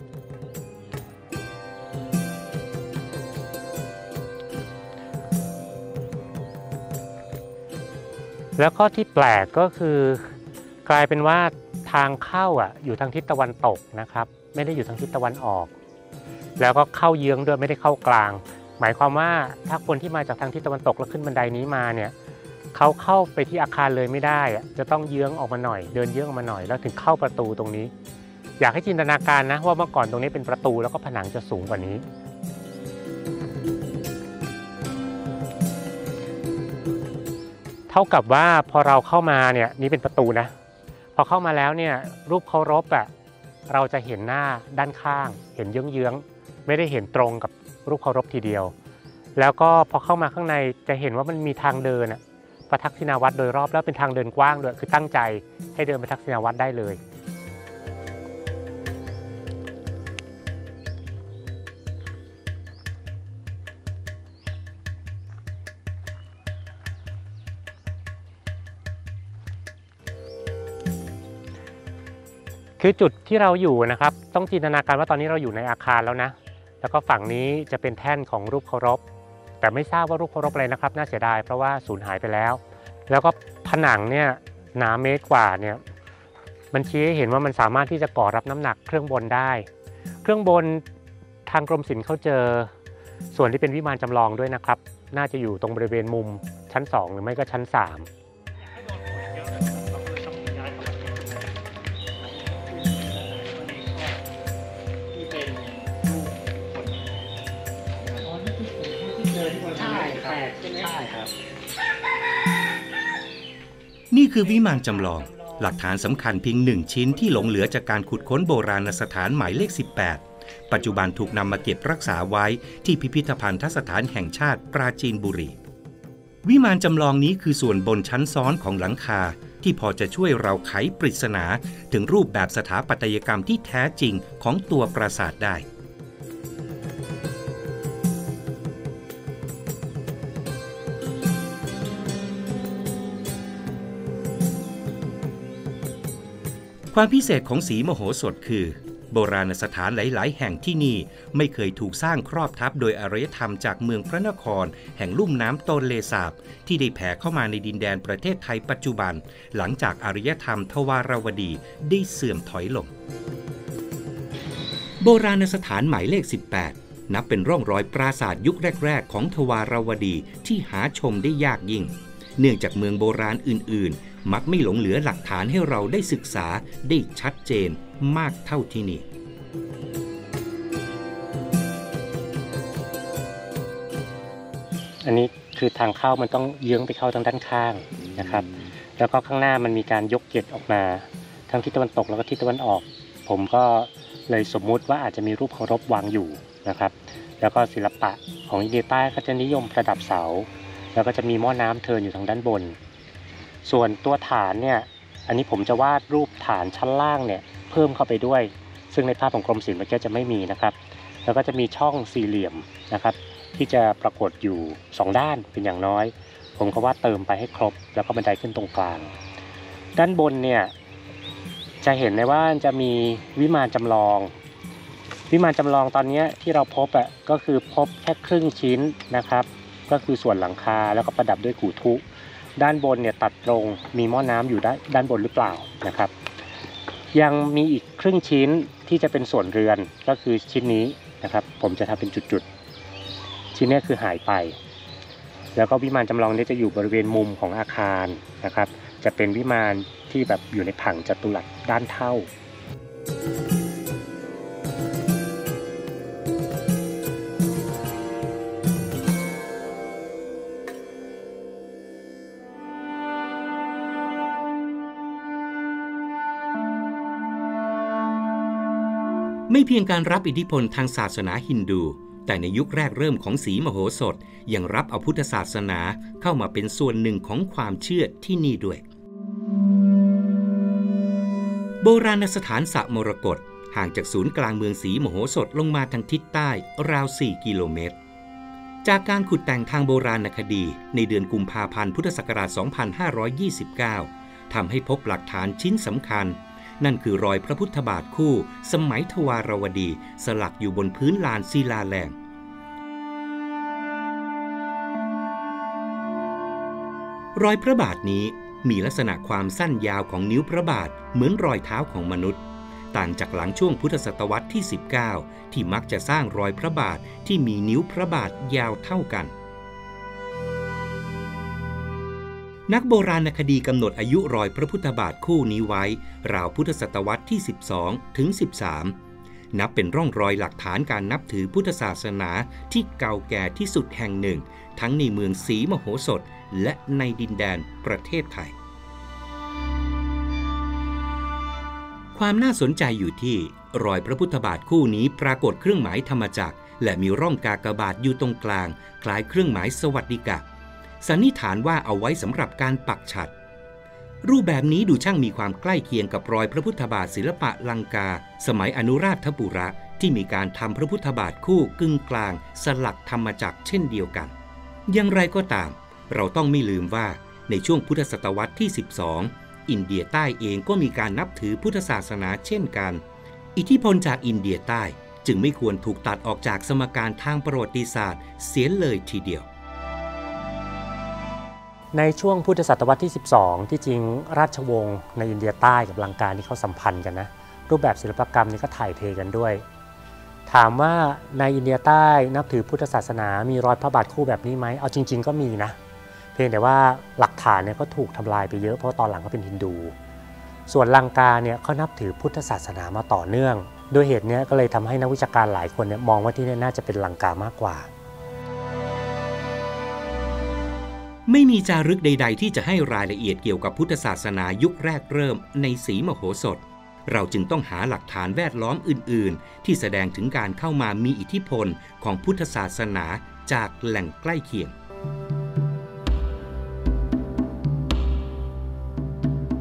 B: แล้วก็ที่แปลกก็คือกลายเป็นว่าทางเข้าอ่ะอยู่ทางทิศตะวันตกนะครับไม่ได้อยู่ทางทิศตะวันออกแล้วก็เข้าเยื้องด้วยไม่ได้เข้ากลางหมายความว่าถ้าคนที่มาจากทางทิศตะวันตกแล้วขึ้นบันไดนี้มาเนี่ยเขาเข้าไปที่อาคารเลยไม่ได้จะต้องเยื้องออกมาหน่อยเดินเยื้องออกมาหน่อยแล้วถึงเข้าประตูตรงนี้อยากให้จินตนาการนะว่าเมื่อก่อนตรงนี้เป็นประตูแล้วก็ผนังจะสูงกว่านี้เท่ากับว่าพอเราเข้ามาเนี่ยนี่เป็นประตูนะพอเข้ามาแล้วเนี่ยรูปเคารพอ่ะเราจะเห็นหน้าด้านข้างเห็นเยื้องๆไม่ได้เห็นตรงกับรูปเคารพทีเดียวแล้วก็พอเข้ามาข้างในจะเห็นว่ามันมีทางเดินประทักษิณาวัตรโดยรอบแล้วเป็นทางเดินกว้างด้วยคือตั้งใจให้เดินประทักษิณาวัตรได้เลยคือจุดที่เราอยู่นะครับต้องจินตนาการว่าตอนนี้เราอยู่ในอาคารแล้วนะแล้วก็ฝั่งนี้จะเป็นแท่นของรูปเคารพแต่ไม่ทราบว่ารูปเคารพอะไรนะครับน่าเสียดายเพราะว่าสูญหายไปแล้วแล้วก็ผนังเนี่ยหนาเมตรกว่าเนี่ยมันชี้ให้เห็นว่ามันสามารถที่จะก่อรับน้ำหนักเครื่องบนได้เครื่องบนทางกรมศิลป์เขาเจอส่วนที่เป็นวิมานจำลองด้วยนะครับน่าจะอยู่ตรงบริเวณมุมชั้นสองหรือไม่ก็ชั้นสาม
A: นี่คือวิมานจำลองหลักฐานสำคัญเพียงหนึ่งชิ้นที่หลงเหลือจากการขุดค้นโบราณสถานหมายเลขสิบแปดปัจจุบันถูกนำมาเก็บรักษาไว้ที่พิพิธภัณฑสถานแห่งชาติปราจีนบุรีวิมานจำลองนี้คือส่วนบนชั้นซ้อนของหลังคาที่พอจะช่วยเราไขปริศนาถึงรูปแบบสถาปัตยกรรมที่แท้จริงของตัวปราสาทได้ความพิเศษของศรีมโหสถคือโบราณสถานหลายๆแห่งที่นี่ไม่เคยถูกสร้างครอบทับโดยอารยธรรมจากเมืองพระนครแห่งลุ่มน้ำโตนเลสาบที่ได้แผ่เข้ามาในดินแดนประเทศไทยปัจจุบันหลังจากอารยธรรมทวารวดีได้เสื่อมถอยลงโบราณสถานหมายเลขสิบแปดนับเป็นร่องรอยปราสาทยุคแรกๆของทวารวดีที่หาชมได้ยากยิ่งเนื่องจากเมืองโบราณอื่นๆมักไม่หลงเหลือหลักฐานให้เราได้ศึกษาได้ชัดเจนมากเท่าที่นี่
B: อันนี้คือทางเข้ามันต้องเยื้องไปเข้าทางด้านข้างนะครับแล้วก็ข้างหน้ามันมีการยกเกศออกมาทั้งทิศตะวันตกแล้วก็ทิศตะวันออกผมก็เลยสมมุติว่าอาจจะมีรูปเคารพวางอยู่นะครับแล้วก็ศิลปะของอินเดียใต้ก็จะนิยมประดับเสาแล้วก็จะมีหม้อน้ำเทินอยู่ทางด้านบนส่วนตัวฐานเนี่ยอันนี้ผมจะวาดรูปฐานชั้นล่างเนี่ยเพิ่มเข้าไปด้วยซึ่งในภาพของกรมศิลป์เมื่อกี้จะไม่มีนะครับแล้วก็จะมีช่องสี่เหลี่ยมนะครับที่จะปรากฏอยู่สองด้านเป็นอย่างน้อยผมก็วาดเติมไปให้ครบแล้วก็บันไดขึ้นตรงกลางด้านบนเนี่ยจะเห็นได้ว่าจะมีวิมานจำลองวิมานจำลองตอนนี้ที่เราพบอ่ะก็คือพบแค่ครึ่งชิ้นนะครับก็คือส่วนหลังคาแล้วก็ประดับด้วยกูทุด้านบนเนี่ยตัดตรงมีหม้อน้ำอยู่ด้านด้านบนหรือเปล่านะครับยังมีอีกครึ่งชิ้นที่จะเป็นส่วนเรือนก็คือชิ้นนี้นะครับผมจะทำเป็นจุดๆชิ้นนี้คือหายไปแล้วก็วิมานจำลองนี้จะอยู่บริเวณมุมของอาคารนะครับจะเป็นวิมานที่แบบอยู่ในผังจัตุรัสด้านเท่า
A: ไม่เพียงการรับอิทธิพลทางศาสนาฮินดูแต่ในยุคแรกเริ่มของศรีมโหสถยังรับเอาพุทธศาสนาเข้ามาเป็นส่วนหนึ่งของความเชื่อที่นี่ด้วยโบราณสถานสระมรกตห่างจากศูนย์กลางเมืองศรีมโหสถลงมาทางทิศใต้ราวสี่กิโลเมตรจากการขุดแต่งทางโบราณคดีในเดือนกุมภาพันธ์พุทธศักราชสองพันห้าร้อยยี่สิบเก้าทำให้พบหลักฐานชิ้นสำคัญนั่นคือรอยพระพุทธบาทคู่สมัยทวารวดีสลักอยู่บนพื้นลานศิลาแรงรอยพระบาทนี้มีลักษณะความสั้นยาวของนิ้วพระบาทเหมือนรอยเท้าของมนุษย์ต่างจากหลังช่วงพุทธศตวรรษที่สิบเก้าที่มักจะสร้างรอยพระบาทที่มีนิ้วพระบาทยาวเท่ากันนักโบราณคดีกำหนดอายุรอยพระพุทธบาทคู่นี้ไว้ราวพุทธศตวรรษที่สิบสองถึงสิบสามนับเป็นร่องรอยหลักฐานการนับถือพุทธศาสนาที่เก่าแก่ที่สุดแห่งหนึ่งทั้งในเมืองศรีมโหสถและในดินแดนประเทศไทยความน่าสนใจอยู่ที่รอยพระพุทธบาทคู่นี้ปรากฏเครื่องหมายธรรมจักรและมีร่องกากบาทอยู่ตรงกลางคล้ายเครื่องหมายสวัสดิกะสันนิษฐานว่าเอาไว้สำหรับการปักฉัตรรูปแบบนี้ดูช่างมีความใกล้เคียงกับรอยพระพุทธบาทศิลปะลังกาสมัยอนุราชปุระที่มีการทำพระพุทธบาทคู่กึ่งกลางสลักธรรมจักรเช่นเดียวกันอย่างไรก็ตามเราต้องไม่ลืมว่าในช่วงพุทธศตวรรษที่สิบสองอินเดียใต้เองก็มีการนับถือพุทธศาสนาเช่นกันอิทธิพลจากอินเดียใต้จึงไม่ควรถูกตัดออกจากสมการทางประวัติศาสตร์เสียเลยทีเดียว
B: ในช่วงพุทธศตวรรษที่สิบสองที่จริงราชวงศ์ในอินเดียใต้กับลังกานี่เขาสัมพันธ์กันนะรูปแบบศิลปกรรมนี่ก็ถ่ายเทกันด้วยถามว่าในอินเดียใต้นับถือพุทธศาสนามีรอยพระบาทคู่แบบนี้ไหมเอาจริงๆก็มีนะเพียงแต่ว่าหลักฐานเนี่ยก็ถูกทำลายไปเยอะเพราะตอนหลังเขาเป็นฮินดูส่วนลังกาเนี่ยเขานับถือพุทธศาสนามาต่อเนื่องด้วยเหตุนี้ก็เลยทำให้นักวิชาการหลายคนเนี่ยมองว่าที่นี่น่าจะเป็นลังกามากกว่า
A: ไม่มีจารึกใดๆที่จะให้รายละเอียดเกี่ยวกับพุทธศาสนายุคแรกเริ่มในศรีมโหสถเราจึงต้องหาหลักฐานแวดล้อมอื่นๆที่แสดงถึงการเข้ามามีอิทธิพลของพุทธศาสนาจากแหล่งใกล้เคียง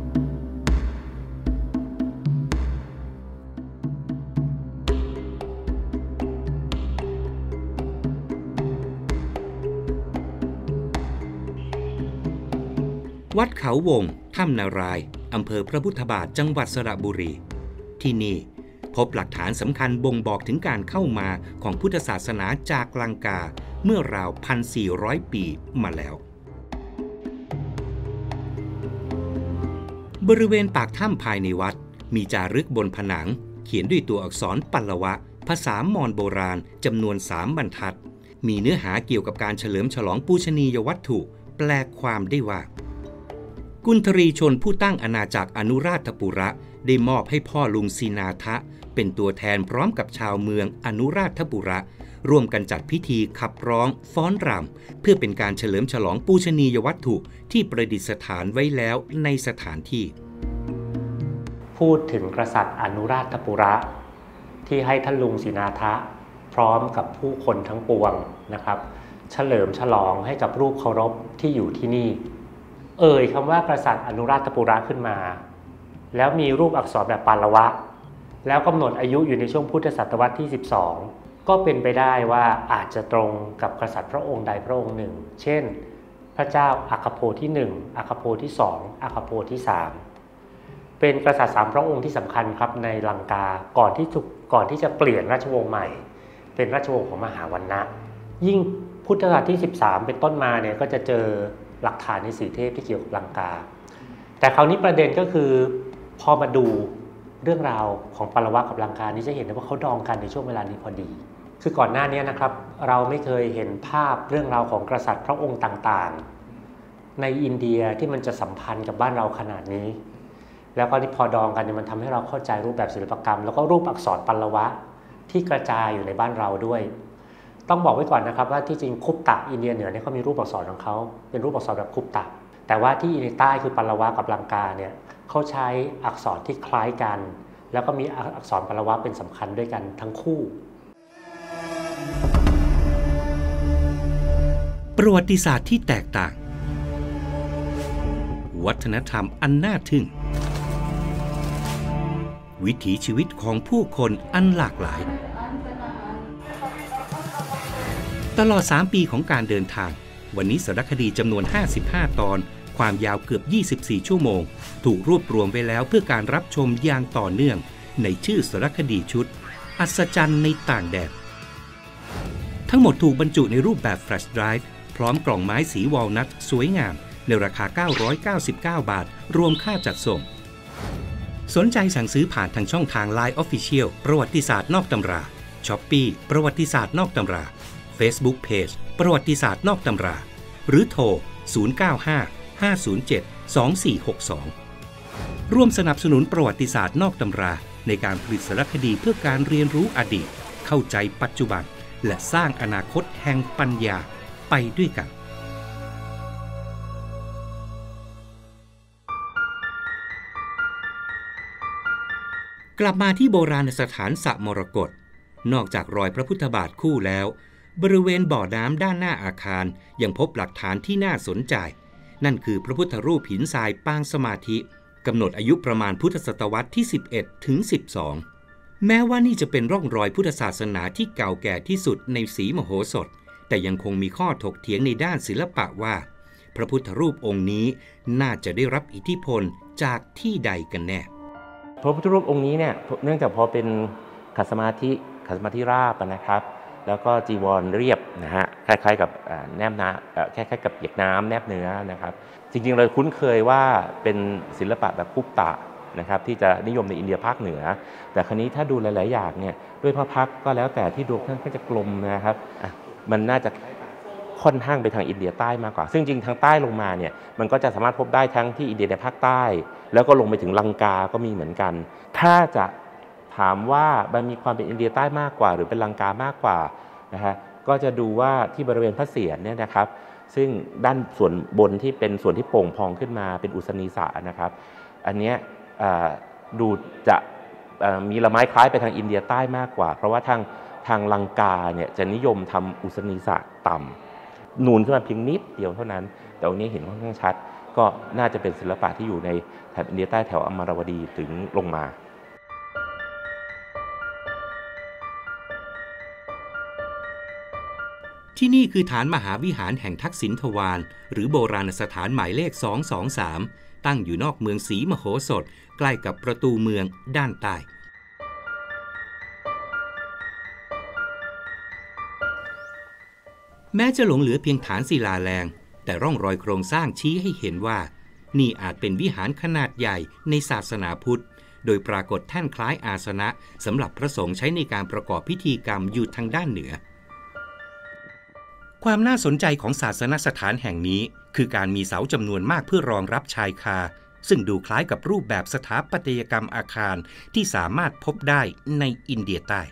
A: วัดเขาวงถ้ำนารายอำเภอพระพุทธบาทจังหวัดสระบุรีที่นี่พบหลักฐานสำคัญบ่งบอกถึงการเข้ามาของพุทธศาสนาจากลังกาเมื่อราว หนึ่งพันสี่ร้อย ปีมาแล้วบริเวณปากถ้ำภายในวัดมีจารึกบนผนังเขียนด้วยตัวอักษรปัลลวะภาษามอญโบราณจำนวนสามบรรทัดมีเนื้อหาเกี่ยวกับการเฉลิมฉลองปูชนียวัตถุแปลความได้ว่ากุนทรีชนผู้ตั้งอาณาจักรอนุราชปุระได้มอบให้พ่อลุงสีนาทะเป็นตัวแทนพร้อมกับชาวเมืองอนุราชปุระร่วมกันจัดพิธีขับร้องฟ้อนรำเพื่อเป็นการเฉลิมฉลองปูชนียวัตถุที่ประดิษฐานไว้แล้วในสถานที่
B: พูดถึงกษัตริย์อนุราชปุระที่ให้ท่านลุงสีนาทะพร้อมกับผู้คนทั้งปวงนะครับเฉลิมฉลองให้กับรูปเคารพที่อยู่ที่นี่เอ่ยคำว่ากษัตริย์อนุราชปุระขึ้นมาแล้วมีรูปอักษรแบบปาละวะแล้วกำหนดอายุอยู่ในช่วงพุทธศตวรรษที่สิบสองก็เป็นไปได้ว่าอาจจะตรงกับกษัตริย์พระองค์ใดพระองค์หนึ่งเช่นพระเจ้าอัคคโพที่หนึ่งอัคคโพที่สองอัคคโพที่สามเป็นกษัตริย์สามพระองค์ที่สำคัญครับในลังกาก่อนที่ก่อนที่จะเปลี่ยนราชวงศ์ใหม่เป็นราชวงศ์ของมหาวันนะยิ่งพุทธศตวรรษที่สิบสามเป็นต้นมาเนี่ยก็จะเจอหลักฐานในสีเทพที่เกี่ยวกับลังกาแต่คราวนี้ประเด็นก็คือพอมาดูเรื่องราวของปาละวะกับลังกานี่จะเห็นได้ว่าเขาดองกันในช่วงเวลานี้พอดีคือก่อนหน้านี้นะครับเราไม่เคยเห็นภาพเรื่องราวของกษัตริย์พระองค์ต่างๆในอินเดียที่มันจะสัมพันธ์กับบ้านเราขนาดนี้แล้วก็ที่พอดองกันเนี่ยมันทำให้เราเข้าใจรูปแบบศิลปกรรมแล้วก็รูปอักษรปาละวะที่กระจายอยู่ในบ้านเราด้วยต้องบอกไว้ก่อนนะครับว่าที่จริงคุปตะอินเดียเหนือเนี่ยเขามีรูปอักษรของเขาเป็นรูปอักษรแบบคุปตะแต่ว่าที่อินเดียใต้คือปาละวะกับลังกาเนี่ยเขาใช้อักษรที่คล้ายกันแล้วก็มีอักษรปาละวะเป็นสำคัญด้วยกันทั้งคู่
A: ประวัติศาสตร์ที่แตกต่างวัฒนธรรมอันน่าทึ่งวิถีชีวิตของผู้คนอันหลากหลายตลอดสามปีของการเดินทางวันนี้สารคดีจำนวนห้าสิบห้าตอนความยาวเกือบยี่สิบสี่ชั่วโมงถูกรวบรวมไว้แล้วเพื่อการรับชมอย่างต่อเนื่องในชื่อสารคดีชุดอัศจรรย์ในต่างแดนทั้งหมดถูกบรรจุในรูปแบบแฟลชไดรฟ์พร้อมกล่องไม้สีวอลนัทสวยงามในราคาเก้าร้อยเก้าสิบเก้าบาทรวมค่าจัดส่งสนใจสั่งซื้อผ่านทางช่องทาง ไลน์ Official ประวัติศาสตร์นอกตำรา Shopee ประวัติศาสตร์นอกตำรา Facebook Page ประวัติศาสตร์นอกตำราหรือโทรศูนย์ เก้า ห้า ห้า ศูนย์ เจ็ด สอง สี่ หก สองร่วมสนับสนุนประวัติศาสตร์นอกตำราในการผลิตสารคดีเพื่อการเรียนรู้อดีตเข้าใจปัจจุบันและสร้างอนาคตแห่งปัญญาไปด้วยกันกลับมาที่โบราณสถานสระมรกตนอกจากรอยพระพุทธบาทคู่แล้วบริเวณบ่อน้ำด้านหน้าอาคารยังพบหลักฐานที่น่าสนใจนั่นคือพระพุทธรูปหินทรายปางสมาธิกำหนดอายุประมาณพุทธศตวรรษที่สิบเอ็ดถึงสิบสองแม้ว่านี่จะเป็นร่องรอยพุทธศาสนาที่เก่าแก่ที่สุดในศรีมโหสถแต่ยังคงมีข้อถกเถียงในด้านศิลปะว่าพระพุทธรูปองค์นี้น่าจะได้รับอิทธิพลจากที่ใดกันแน่
C: พระพุทธรูปองค์นี้เนี่ยเนื่องจากพอเป็นขัดสมาธิขัดสมาธิราบนะครับแล้วก็จีวรเรียบนะฮะคล้ายๆกับแนบน้ำคล้ายๆกับเปียกน้ำแนบเนื้อนะครับจริงๆเราคุ้นเคยว่าเป็นศิลปะแบบคุปตะนะครับที่จะนิยมในอินเดียภาคเหนือแต่คราวนี้ถ้าดูหลายๆอย่างเนี่ยด้วยพระพักตร์ก็แล้วแต่ที่ดวงท่านก็จะกลมนะครับมันน่าจะค่อนข้างไปทางอินเดียใต้มากกว่าซึ่งจริงทางใต้ลงมาเนี่ยมันก็จะสามารถพบได้ทั้งที่อินเดียในภาคใต้แล้วก็ลงไปถึงลังกาก็มีเหมือนกันถ้าจะถามว่ามันมีความเป็นอินเดียใต้มากกว่าหรือเป็นลังกามากกว่านะฮะก็จะดูว่าที่บริเวณพระเศียรเนี่ยนะครับซึ่งด้านส่วนบนที่เป็นส่วนที่โป่งพองขึ้นมาเป็นอุษณีสะนะครับอันนี้ดูจะมีละไม้คล้ายไปทางอินเดียใต้มากกว่าเพราะว่าทางทางลังกาเนี่ยจะนิยมทำอุษณีสะต่ำนูนขึ้นมาเพียงนิดเดียวเท่านั้นแต่วันนี้เห็นค่อนข้างชัดก็น่าจะเป็นศิลปะที่อยู่ในแถบอินเดียใต้แถวอมรวดีถึงลงมา
A: ที่นี่คือฐานมหาวิหารแห่งทักษิณทวารหรือโบราณสถานหมายเลขสองสองสามตั้งอยู่นอกเมืองศรีมโหสถใกล้กับประตูเมืองด้านใต้แม้จะหลงเหลือเพียงฐานศิลาแรงแต่ร่องรอยโครงสร้างชี้ให้เห็นว่านี่อาจเป็นวิหารขนาดใหญ่ในศาสนาพุทธโดยปรากฏแท่นคล้ายอาสนะสำหรับพระสงฆ์ใช้ในการประกอบพิธีกรรมอยู่ทางด้านเหนือความน่าสนใจของศาสนสถานแห่งนี้คือการมีเสาจำนวนมากเพื่อรองรับชายคาซึ่งดูคล้ายกับรูปแบบสถาปัตยกรรมอาคารที่สามารถพบได้ในอินเดียใต้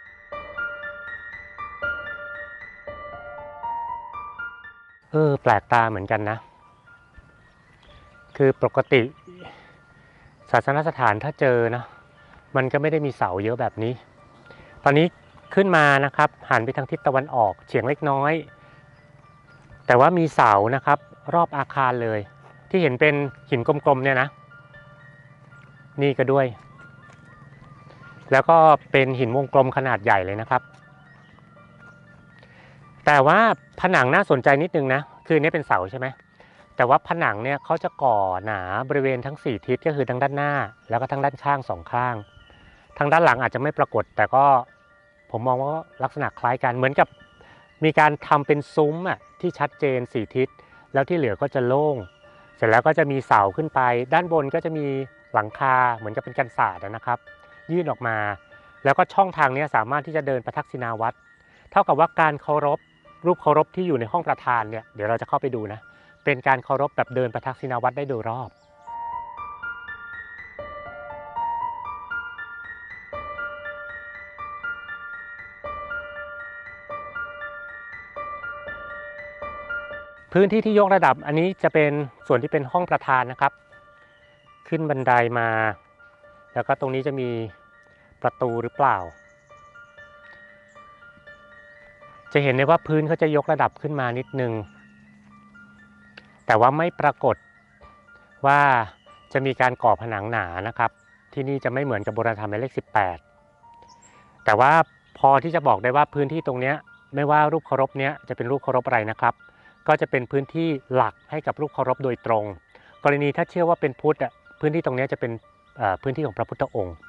B: เออแปลกตาเหมือนกันนะคือปกติศาสนสถานถ้าเจอนะมันก็ไม่ได้มีเสาเยอะแบบนี้ตอนนี้ขึ้นมานะครับหันไปทางทิศตะวันออกเฉียงเล็กน้อยแต่ว่ามีเสานะครับรอบอาคารเลยที่เห็นเป็นหินกลมๆเนี่ยนะนี่ก็ด้วยแล้วก็เป็นหินวงกลมขนาดใหญ่เลยนะครับแต่ว่าผนังน่าสนใจนิดนึงนะคือนี่เป็นเสาใช่ไหมแต่ว่าผนังเนี่ยเขาจะก่อหนาบริเวณทั้งสี่ทิศก็คือทั้งด้านหน้าแล้วก็ทั้งด้านข้างสองข้างทางด้านหลังอาจจะไม่ปรากฏแต่ก็ผมมองว่าลักษณะคล้ายกันเหมือนกับมีการทำเป็นซุ้มอ่ะที่ชัดเจนสี่ทิศแล้วที่เหลือก็จะโล่งเสร็จแล้วก็จะมีเสาขึ้นไปด้านบนก็จะมีหลังคาเหมือนกับเป็นกันศาสตร์นะครับยื่นออกมาแล้วก็ช่องทางนี้สามารถที่จะเดินไปทักษิณาวัตรเท่ากับว่าการเคารพรูปเคารพที่อยู่ในห้องประธานเนี่ยเดี๋ยวเราจะเข้าไปดูนะเป็นการเคารพแบบเดินไปทักษิณาวัตรได้โดยรอบพื้นที่ที่ยกระดับอันนี้จะเป็นส่วนที่เป็นห้องประธานนะครับขึ้นบันไดมาแล้วก็ตรงนี้จะมีประตูหรือเปล่าจะเห็นได้ว่าพื้นเขาจะยกระดับขึ้นมานิดนึงแต่ว่าไม่ปรากฏว่าจะมีการก่อผนังหนานะครับที่นี่จะไม่เหมือนกับโบราณสถานหมายเลขสิบแปดแต่ว่าพอที่จะบอกได้ว่าพื้นที่ตรงนี้ไม่ว่ารูปเคารพเนี้ยจะเป็นรูปเคารพอะไรนะครับก็จะเป็นพื้นที่หลักให้กับรูปเคารพโดยตรงกรณีถ้าเชื่อว่าเป็นพุทธพื้นที่ตรงนี้จะเป็นพื้นที่ของพระพุทธองค์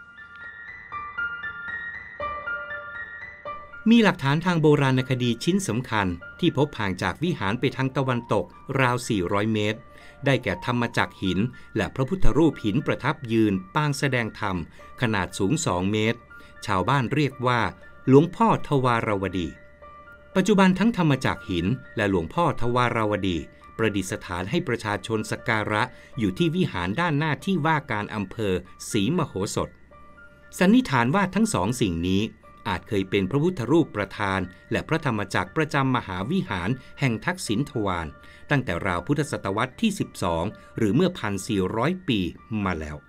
A: มีหลักฐานทางโบราณคดีชิ้นสำคัญที่พบห่างจากวิหารไปทางตะวันตกราวสี่ร้อยเมตรได้แก่ธรรมจักรหินและพระพุทธรูปหินประทับยืนปางแสดงธรรมขนาดสูงสองเมตรชาวบ้านเรียกว่าหลวงพ่อทวารวดีปัจจุบันทั้งธรรมจักรหินและหลวงพ่อทวารวดีประดิษฐานให้ประชาชนสักการะอยู่ที่วิหารด้านหน้าที่ว่าการอำเภอศรีมโหสถสันนิษฐานว่าทั้งสองสิ่งนี้อาจเคยเป็นพระพุทธรูปประธานและพระธรรมจักรประจำมหาวิหารแห่งทักษิณทวารตั้งแต่ราวพุทธศตวรรษที่สิบสองหรือเมื่อ หนึ่งพันสี่ร้อย ปีมาแล้ว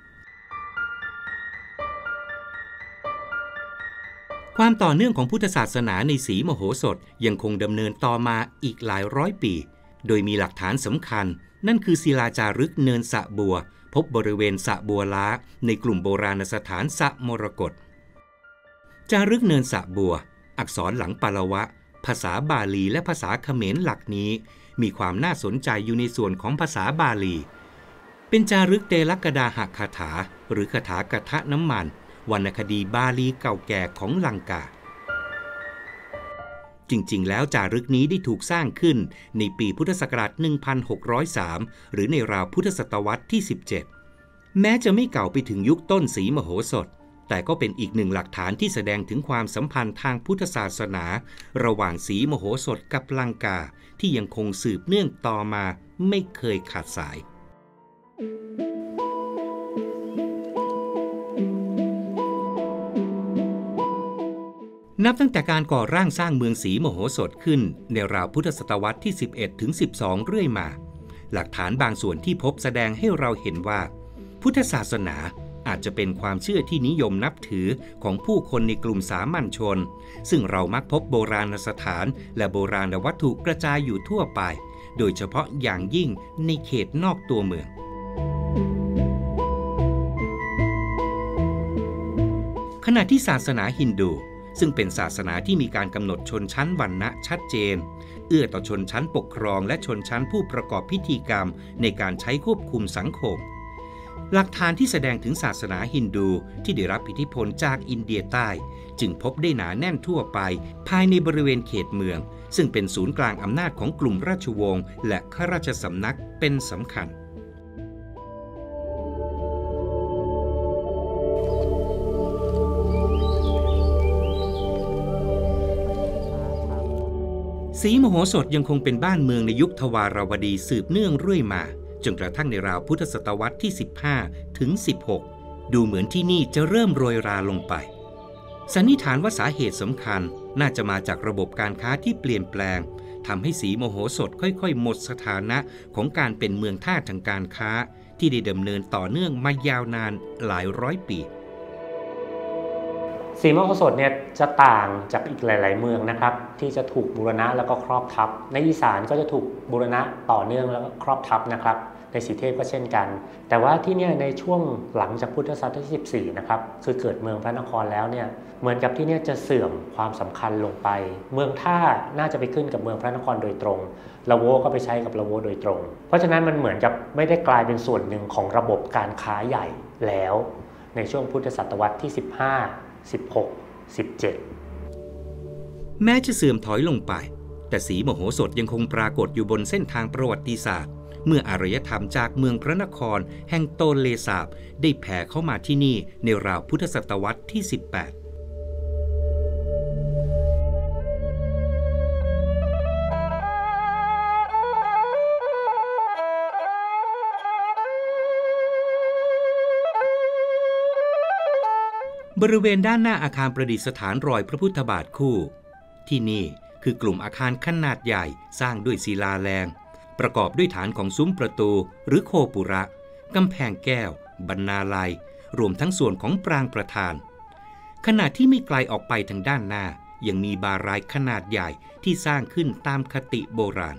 A: ความต่อเนื่องของพุทธศาสนาในศรีมโหสถยังคงดำเนินต่อมาอีกหลายร้อยปีโดยมีหลักฐานสำคัญนั่นคือศิลาจารึกเนินสะบัวพบบริเวณสะบัวล้าในกลุ่มโบราณสถานสะมรกตจารึกเนินสะบัวอักษรหลังปาละวะภาษาบาลีและภาษาเขมรหลักนี้มีความน่าสนใจอยู่ในส่วนของภาษาบาลีเป็นจารึกเตลกดาหคาถาหรือคาถากะทะน้ำมันวรรณคดีบาลีเก่าแก่ของลังกาจริงๆแล้วจารึกนี้ได้ถูกสร้างขึ้นในปีพุทธศักราช หนึ่งพันหกร้อยสาม หรือในราวพุทธศตวรรษที่ สิบเจ็ด แม้จะไม่เก่าไปถึงยุคต้นศรีมโหสถแต่ก็เป็นอีกหนึ่งหลักฐานที่แสดงถึงความสัมพันธ์ทางพุทธศาสนาระหว่างศรีมโหสถกับลังกาที่ยังคงสืบเนื่องต่อมาไม่เคยขาดสายนับตั้งแต่การก่อร่างสร้างเมืองศรีมโหสถขึ้นในราวพุทธศตวรรษที่ สิบเอ็ดถึงสิบสอง เรื่อยมาหลักฐานบางส่วนที่พบแสดงให้เราเห็นว่าพุทธศาสนาอาจจะเป็นความเชื่อที่นิยมนับถือของผู้คนในกลุ่มสามัญชนซึ่งเรามักพบโบราณสถานและโบราณวัตถุกระจายอยู่ทั่วไปโดยเฉพาะอย่างยิ่งในเขตนอกตัวเมืองขณะที่ศาสนาฮินดูซึ่งเป็นศาสนาที่มีการกำหนดชนชั้นวรรณะชัดเจนเอื้อต่อชนชั้นปกครองและชนชั้นผู้ประกอบพิธีกรรมในการใช้ควบคุมสังคมหลักฐานที่แสดงถึงศาสนาฮินดูที่ได้รับอิทธิพลจากอินเดียใต้จึงพบได้หนาแน่นทั่วไปภายในบริเวณเขตเมืองซึ่งเป็นศูนย์กลางอำนาจของกลุ่มราชวงศ์และข้าราชสำนักเป็นสำคัญศรีมโหสถยังคงเป็นบ้านเมืองในยุคทวารวดีสืบเนื่องเรื่อยมาจนกระทั่งในราวพุทธศตวรรษที่สิบห้าถึงสิบหกดูเหมือนที่นี่จะเริ่มโรยราลงไปสันนิษฐานว่าสาเหตุสำคัญน่าจะมาจากระบบการค้าที่เปลี่ยนแปลงทำให้ศรีมโหสถค่อยๆหมดสถานะของการเป็นเมืองท่าทางการค้าที่ได้ดำเนินต่อเนื่องมายาวนานหลายร้อยปี
B: ศรีมโหสถเนี่ยจะต่างจากอีกหลายๆเมืองนะครับที่จะถูกบูรณะแล้วก็ครอบทับในอีสานก็จะถูกบูรณะต่อเนื่องแล้วก็ครอบทับนะครับในสีเทพก็เช่นกันแต่ว่าที่เนี่ยในช่วงหลังจากพุทธศตวรรษที่สิบสี่นะครับคือเกิดเมืองพระนครแล้วเนี่ยเหมือนกับที่เนี่ยจะเสื่อมความสำคัญลงไปเมืองท่าน่าจะไปขึ้นกับเมืองพระนครโดยตรงละโวก็ไปใช้กับละโวโดยตรงเพราะฉะนั้นมันเหมือนกับไม่ได้กลายเป็นส่วนหนึ่งของระบบการค้าใหญ่แล้วในช่วงพุทธศตวรรษที่สิบห้า สิบหกสิบเจ็ด
A: แม้จะเสื่อมถอยลงไปแต่ศรีมโหสถยังคงปรากฏอยู่บนเส้นทางประวัติศาสตร์เมื่ออารยธรรมจากเมืองพระนครแห่งโตนเลสาบได้แผ่เข้ามาที่นี่ในราวพุทธศตวรรษที่สิบแปดบริเวณด้านหน้าอาคารประดิษฐานรอยพระพุทธบาทคู่ที่นี่คือกลุ่มอาคารขนาดใหญ่สร้างด้วยศิลาแรงประกอบด้วยฐานของซุ้มประตูหรือโคปุระกำแพงแก้วบรรณาลัยรวมทั้งส่วนของปรางประธานขณะที่ไม่ไกลออกไปทางด้านหน้ายังมีบารายขนาดใหญ่ที่สร้างขึ้นตามคติโบราณ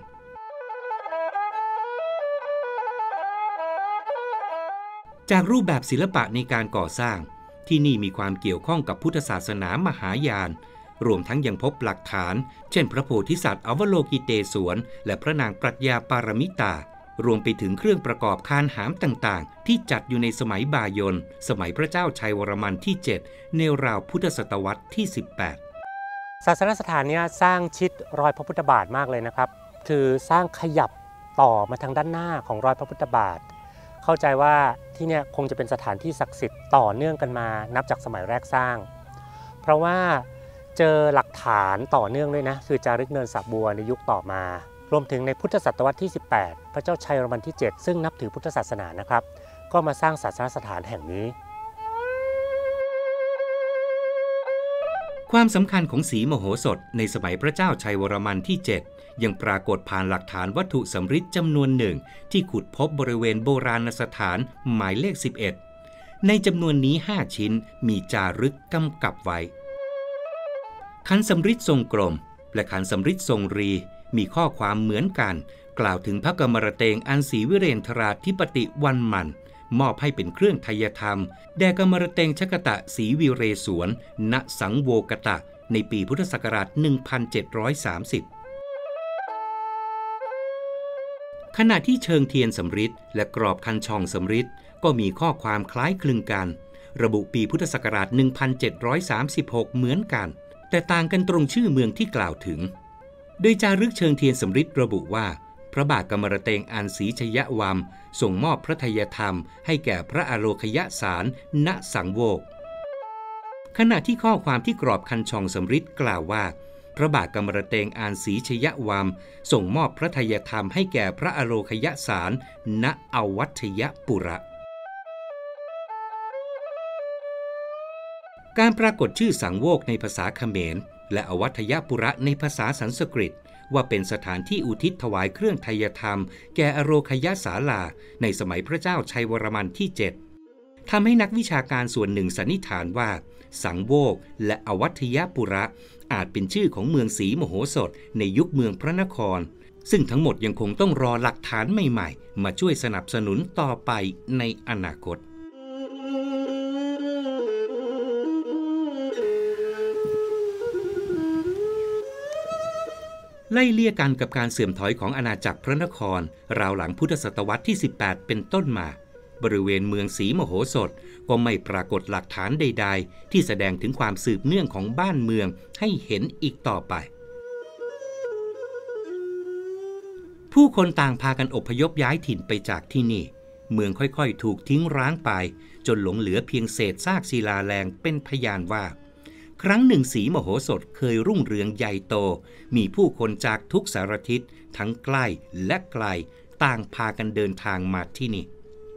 A: จากรูปแบบศิลปะในการก่อสร้างที่นี่มีความเกี่ยวข้องกับพุทธศาสนามหายานรวมทั้งยังพบหลักฐานเช่นพระโพธิสัตว์อวโลกิเตศวรและพระนางปรัชญาปารมิตารวมไปถึงเครื่องประกอบคานหามต่างๆที่จัดอยู่ในสมัยบายนสมัยพระเจ้าชัยวรมันที่เจ็ดในราวพุทธศตวรรษที่สิบแปด
B: ศาสนสถานนี้สร้างชิดรอยพระพุทธบาทมากเลยนะครับคือสร้างขยับต่อมาทางด้านหน้าของรอยพระพุทธบาทเข้าใจว่าที่นี่คงจะเป็นสถานที่ศักดิ์สิทธิ์ต่อเนื่องกันมานับจากสมัยแรกสร้างเพราะว่าเจอหลักฐานต่อเนื่องด้วยนะคือจารึกเนินสระบัวในยุคต่อมารวมถึงในพุทธศตวรรษที่สิบแปดพระเจ้าชัยวรมันที่เจ็ดซึ่งนับถือพุทธศาสนานะครับก็มาสร้างศาสนสถานแห่งนี้
A: ความสำคัญของศรีมโหสถในสมัยพระเจ้าชัยวรมันที่เจ็ดยังปรากฏผ่านหลักฐานวัตถุสำริดจำนวนหนึ่งที่ขุดพบบริเวณโบราณสถานหมายเลขสิบเอ็ดในจำนวนนี้ห้าชิ้นมีจารึกกำกับไว้ขันสำริดทรงกลมและขันสำริดทรงรีมีข้อความเหมือนกันกล่าวถึงพระกมรเตงอันศรีวิเรนทราธิปติวันมันมอบให้เป็นเครื่องไทยธรรมแด่กมรเตงชกตะศรีวิเรศวรณสังโวกตะในปีพุทธศักราชหนึ่งพันเจ็ดร้อยสามสิบขณะที่เชิงเทียนสำริดและกรอบคันช่องสำริดก็มีข้อความคล้ายคลึงกันระบุปีพุทธศักราชหนึ่งพันเจ็ดร้อยสามสิบหกเหมือนกันแต่ต่างกันตรงชื่อเมืองที่กล่าวถึงโดยจารึกเชิงเทียนสำริดระบุว่าพระบาทกมรเตงอันศรีชยวัมส่งมอบพระทัยธรรมให้แก่พระอโลคยสารณสังโวกขณะที่ข้อความที่กรอบคันช่องสำริดกล่าวว่าพระบาทกมรเตงอันศรีชยวัมส่งมอบพระทัยธรรมให้แก่พระอโลคยสารณอวัทยปุระการปรากฏชื่อสังโวกในภาษาเขมรและอวัทยปุระในภาษาสันสกฤตว่าเป็นสถานที่อุทิศถวายเครื่องไทยธรรมแก่อโลคยศาลาในสมัยพระเจ้าชัยวรมันที่เจ็ดทำให้นักวิชาการส่วนหนึ่งสันนิษฐานว่าสังโวกและอวัทยปุระอาจเป็นชื่อของเมืองศรีมโหสถในยุคเมืองพระนครซึ่งทั้งหมดยังคงต้องรอหลักฐานใหม่ๆมาช่วยสนับสนุนต่อไปในอนาคตไล่เลี่ยกันกับการเสื่อมถอยของอาณาจักรพระนครราวหลังพุทธศตวรรษที่สิบแปดเป็นต้นมาบริเวณเมืองศรีมโหสถก็ไม่ปรากฏหลักฐานใดๆที่แสดงถึงความสืบเนื่องของบ้านเมืองให้เห็นอีกต่อไปผู้คนต่างพากันอพยพย้ายถิ่นไปจากที่นี่เมืองค่อยๆถูกทิ้งร้างไปจนหลงเหลือเพียงเศษซากศิลาแรงเป็นพยานว่าครั้งหนึ่งศรีมโหสถเคยรุ่งเรืองใหญ่โตมีผู้คนจากทุกสารทิศทั้งใกล้และไกลต่างพากันเดินทางมาที่นี่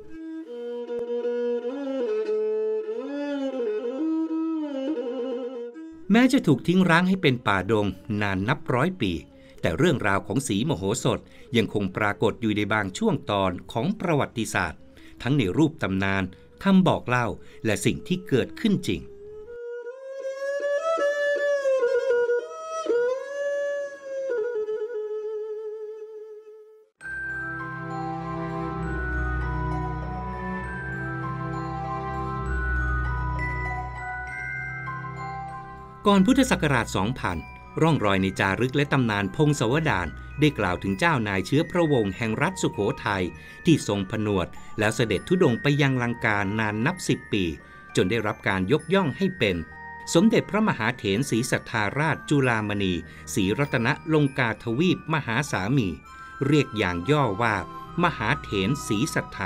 A: แม้จะถูกทิ้งร้างให้เป็นป่าดงนานนับร้อยปีแต่เรื่องราวของศรีมโหสถยังคงปรากฏอยู่ในบางช่วงตอนของประวัติศาสตร์ทั้งในรูปตำนานคำบอกเล่าและสิ่งที่เกิดขึ้นจริงก่อนพุทธศักราช สองพัน ร่องรอยในจารึกและตำนานพงศาวดารได้กล่าวถึงเจ้านายเชื้อพระวงศ์แห่งรัฐสุโขทัยที่ทรงผนวดแล้วเสด็จธุดงค์ไปยังลังกานานนับสิบปีจนได้รับการยกย่องให้เป็นสมเด็จพระมหาเถรศรีสัทธาราชจุฬามณีศรีรัตนลงกาทวีปมหาสามีเรียกอย่างย่อว่ามหาเถรศรีสัทธา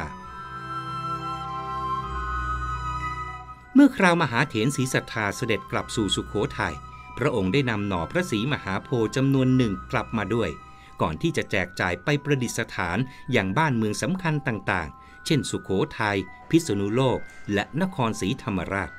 A: เมื่อคราวมหาเถรศรีสัทธาเสด็จกลับสู่สุโขทัยพระองค์ได้นำหน่อพระศรีมหาโพธิ์จำนวนหนึ่งกลับมาด้วยก่อนที่จะแจกจ่ายไปประดิษฐานอย่างบ้านเมืองสำคัญต่างๆเช่นสุโขทัยพิษณุโลกและนครศรีธรรมราช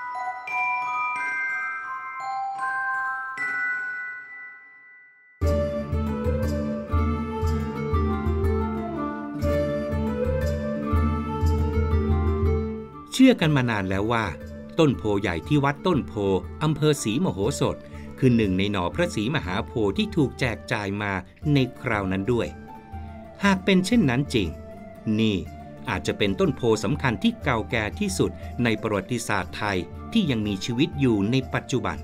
A: เชื่อกันมานานแล้วว่าต้นโพใหญ่ที่วัดต้นโพอำเภอศรีมโหสถคือหนึ่งในหน่อพระศรีมหาโพธิ์ที่ถูกแจกจ่ายมาในคราวนั้นด้วยหากเป็นเช่นนั้นจริงนี่อาจจะเป็นต้นโพสำคัญที่เก่าแก่ที่สุดในประวัติศาสตร์ไทยที่ยังมีชีวิตอยู่ในปัจจุบัน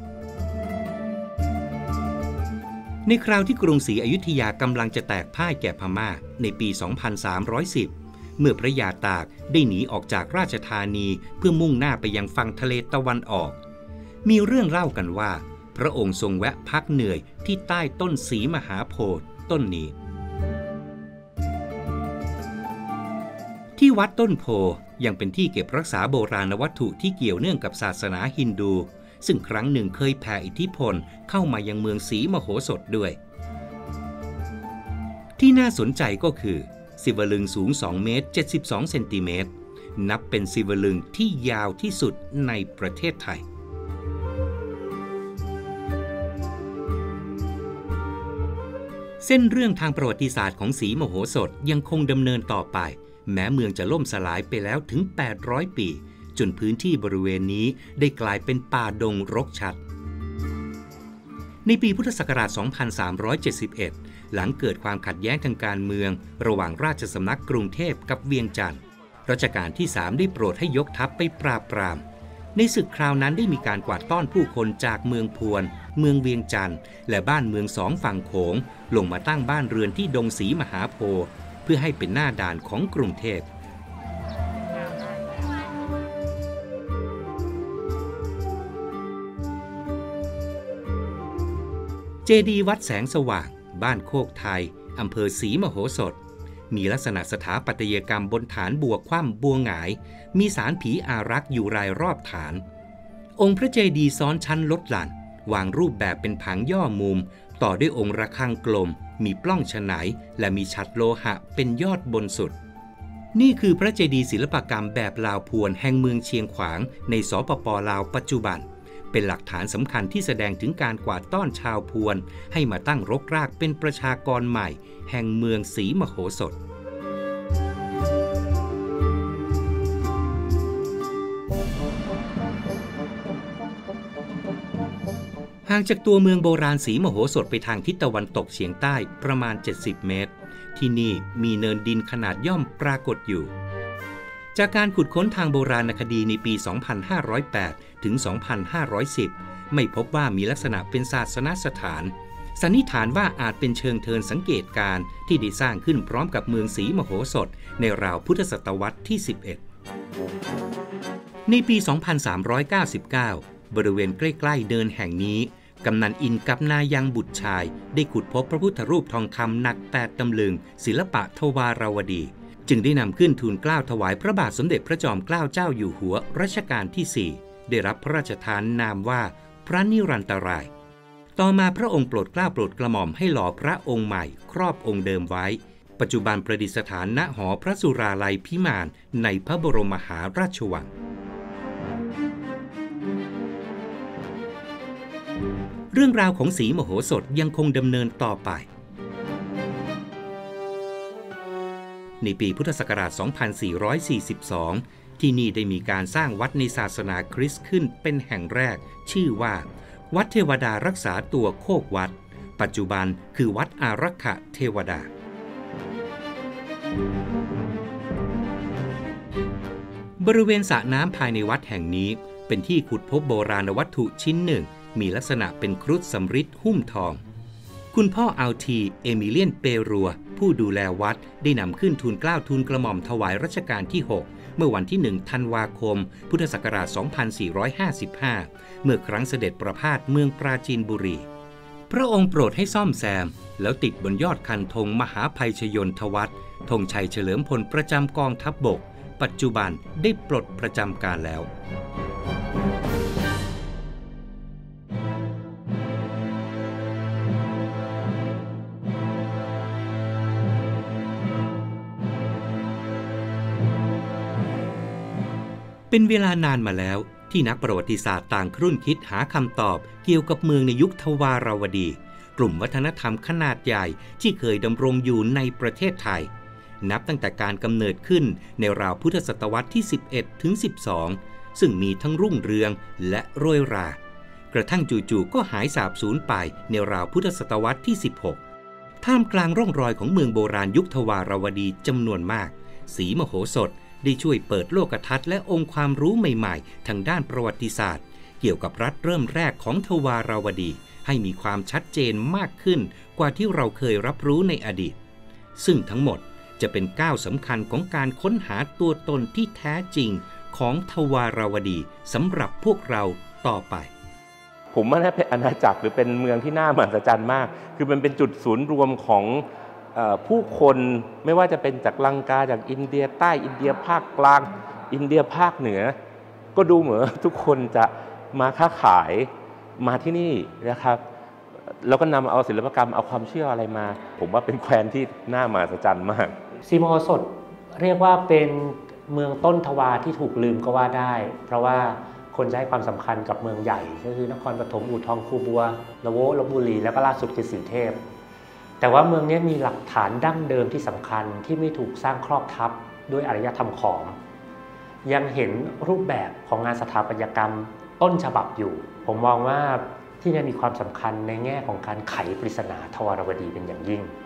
A: ในคราวที่กรุงศรีอยุธยากำลังจะแตกพ่ายแก่พม่าในปี สองพันสามร้อยสิบเมื่อพระยาตากได้หนีออกจากราชธานีเพื่อมุ่งหน้าไปยังฝั่งทะเลตะวันออกมีเรื่องเล่ากันว่าพระองค์ทรงแวะพักเหนื่อยที่ใต้ต้นศรีมหาโพธิ์ต้นนี้ที่วัดต้นโพยังเป็นที่เก็บรักษาโบราณวัตถุที่เกี่ยวเนื่องกับศาสนาฮินดูซึ่งครั้งหนึ่งเคยแผ่อิทธิพลเข้ามายังเมืองศรีมโหสถด้วยที่น่าสนใจก็คือศิวลึงสูงสองเมตรเจ็ดสิบสองเซนติเมตรนับเป็นศิวลึงที่ยาวที่สุดในประเทศไทยเส้นเรื่องทางประวัติศาสตร์ของศรีมโหสถยังคงดำเนินต่อไปแม้เมืองจะล่มสลายไปแล้วถึงแปดร้อยปีจนพื้นที่บริเวณนี้ได้กลายเป็นป่าดงรกชัดในปีพุทธศักราช สองพันสามร้อยเจ็ดสิบเอ็ด หลังเกิดความขัดแย้งทางการเมืองระหว่างราชสำนักกรุงเทพกับเวียงจันทร์รัชกาลที่สามได้โปรดให้ยกทัพไปปราบปรามในศึกคราวนั้นได้มีการกวาดต้อนผู้คนจากเมืองพวนเมืองเวียงจันทร์และบ้านเมืองสองฝั่งโขงลงมาตั้งบ้านเรือนที่ดงศรีมหาโพธิ์เพื่อให้เป็นหน้าด่านของกรุงเทพเจดีย์วัดแสงสว่างบ้านโคกไทยอำเภอศรีมโหสถมีลักษณะสถาปัตยกรรมบนฐานบัวคว่ำบัวหงายมีศาลผีอารักษ์อยู่รายรอบฐานองค์พระเจดีย์ซ้อนชั้นลดหลั่นวางรูปแบบเป็นผังย่อมุมต่อด้วยองค์ระฆังกลมมีปล้องฉไนและมีฉัตรโลหะเป็นยอดบนสุดนี่คือพระเจดีย์ศิลปกรรมแบบลาวพวนแห่งเมืองเชียงขวางในสปป.ลาวปัจจุบันเป็นหลักฐานสำคัญที่แสดงถึงการกวาดต้อนชาวพวนให้มาตั้งรกรากเป็นประชากรใหม่แห่งเมืองศรีมโหสถห่างจากตัวเมืองโบราณศรีมโหสถไปทางทิศตะวันตกเฉียงใต้ประมาณเจ็ดสิบเมตรที่นี่มีเนินดินขนาดย่อมปรากฏอยู่จากการขุดค้นทางโบราณคดีในปี สองพันห้าร้อยแปด ถึง สองพันห้าร้อยสิบ ไม่พบว่ามีลักษณะเป็นศาสนสถานสันนิษฐานว่าอาจเป็นเชิงเทินสังเกตการณ์ที่ได้สร้างขึ้นพร้อมกับเมืองศรีมโหสถในราวพุทธศตวรรษที่ สิบเอ็ด ในปี สองพันสามร้อยเก้าสิบเก้า บริเวณใกล้ๆเนินแห่งนี้กำนันอินกับนายังบุตรชายได้ขุดพบพระพุทธรูปทองคำหนักแปดตำลึงศิลปะทวารวดีจึงได้นำขึ้นทูลเกล้าถวายพระบาทสมเด็จพระจอมเกล้าเจ้าอยู่หัวรัชกาลที่ สี่ ได้รับพระราชทานนามว่าพระนิรันตรายต่อมาพระองค์โปรดเกล้าโปรดกระหม่อมให้หล่อพระองค์ใหม่ครอบองค์เดิมไว้ปัจจุบันประดิษฐานณหอพระสุราลัยพิมานในพระบรมมหาราชวังเรื่องราวของศรีมโหสถยังคงดำเนินต่อไปในปีพุทธศักราช สองพันสี่ร้อยสี่สิบสอง ที่นี่ได้มีการสร้างวัดในศาสนาคริสต์ขึ้นเป็นแห่งแรกชื่อว่าวัดเทวดารักษาตัวโคกวัดปัจจุบันคือวัดอารักขเทวดาบริเวณสระน้ำภายในวัดแห่งนี้เป็นที่ขุดพบโบราณวัตถุชิ้นหนึ่งมีลักษณะเป็นครุฑสำริดหุ้มทองคุณพ่ออัลทีเอมิเลียนเปรัวผู้ดูแลวัดได้นำขึ้นทูลเกล้าทูลกระหม่อมถวายรัชกาลที่ หก เมื่อวันที่ หนึ่ง ธันวาคม พุทธศักราช สองพันสี่ร้อยห้าสิบห้า เมื่อครั้งเสด็จประพาสเมืองปราจีนบุรีพระองค์โปรดให้ซ่อมแซมแล้วติดบนยอดคันธงมหาภัยชยนทวัตธงชัยเฉลิมพลประจำกองทัพบกปัจจุบันได้ปลดประจำการแล้วเป็นเวลานานมาแล้วที่นักประวัติศาสตร์ต่างครุ่นคิดหาคำตอบเกี่ยวกับเมืองในยุคทวารวดีกลุ่มวัฒนธรรมขนาดใหญ่ที่เคยดำรงอยู่ในประเทศไทยนับตั้งแต่การกำเนิดขึ้นในราวพุทธศตวรรษที่ สิบเอ็ด ถึง สิบสอง ซึ่งมีทั้งรุ่งเรืองและโรยรากระทั่งจู่ๆก็หายสาบสูญไปในราวพุทธศตวรรษที่ สิบหก ท่ามกลางร่องรอยของเมืองโบราณยุคทวารวดีจำนวนมากศรีมโหสถได้ช่วยเปิดโลกทัศน์และองค์ความรู้ใหม่ๆทางด้านประวัติศาสตร์เกี่ยวกับรัฐเริ่มแรกของทวารวดีให้มีความชัดเจนมากขึ้นกว่าที่เราเคยรับรู้ในอดีตซึ่งทั้งหมดจะเป็นก้าวสำคัญของการค้นหาตัวตนที่แท้จริงของทวารวดีสำหรับพวกเราต่อไป
C: ผมว่าเป็นอาณาจักรหรือเป็นเมืองที่น่ามหัศจรรย์มากคือมันเป็นจุดศูนย์รวมของผู้คนไม่ว่าจะเป็นจากลังกาจากอินเดียใต้อินเดียภาคกลางอินเดียภาคเหนือก็ดูเหมือนทุกคนจะมาค้าขายมาที่นี่นะครับแล้วก็นำเอาศิลปกรรมเอาความเชื่ออะไรมาผมว่าเป็นแคว้นที่น่ามหัศจรรย์มาก
B: ศรีมโหสถเรียกว่าเป็นเมืองต้นทวารที่ถูกลืมก็ว่าได้เพราะว่าคนจะให้ความสำคัญกับเมืองใหญ่ก็คือนครปฐมอู่ทองคูบัวละโวลพบุรีแล้วก็ล่าสุดคือศรีเทพแต่ว่าเมืองนี้มีหลักฐานดั้งเดิมที่สำคัญที่ไม่ถูกสร้างครอบทับด้วยอารยธรรมขอมยังเห็นรูปแบบของงานสถาปัตยกรรมต้นฉบับอยู่ผมมองว่าที่นี่มีความสำคัญในแง่ของการไขปริศนาทวารวดีเป็นอย่างยิ่ง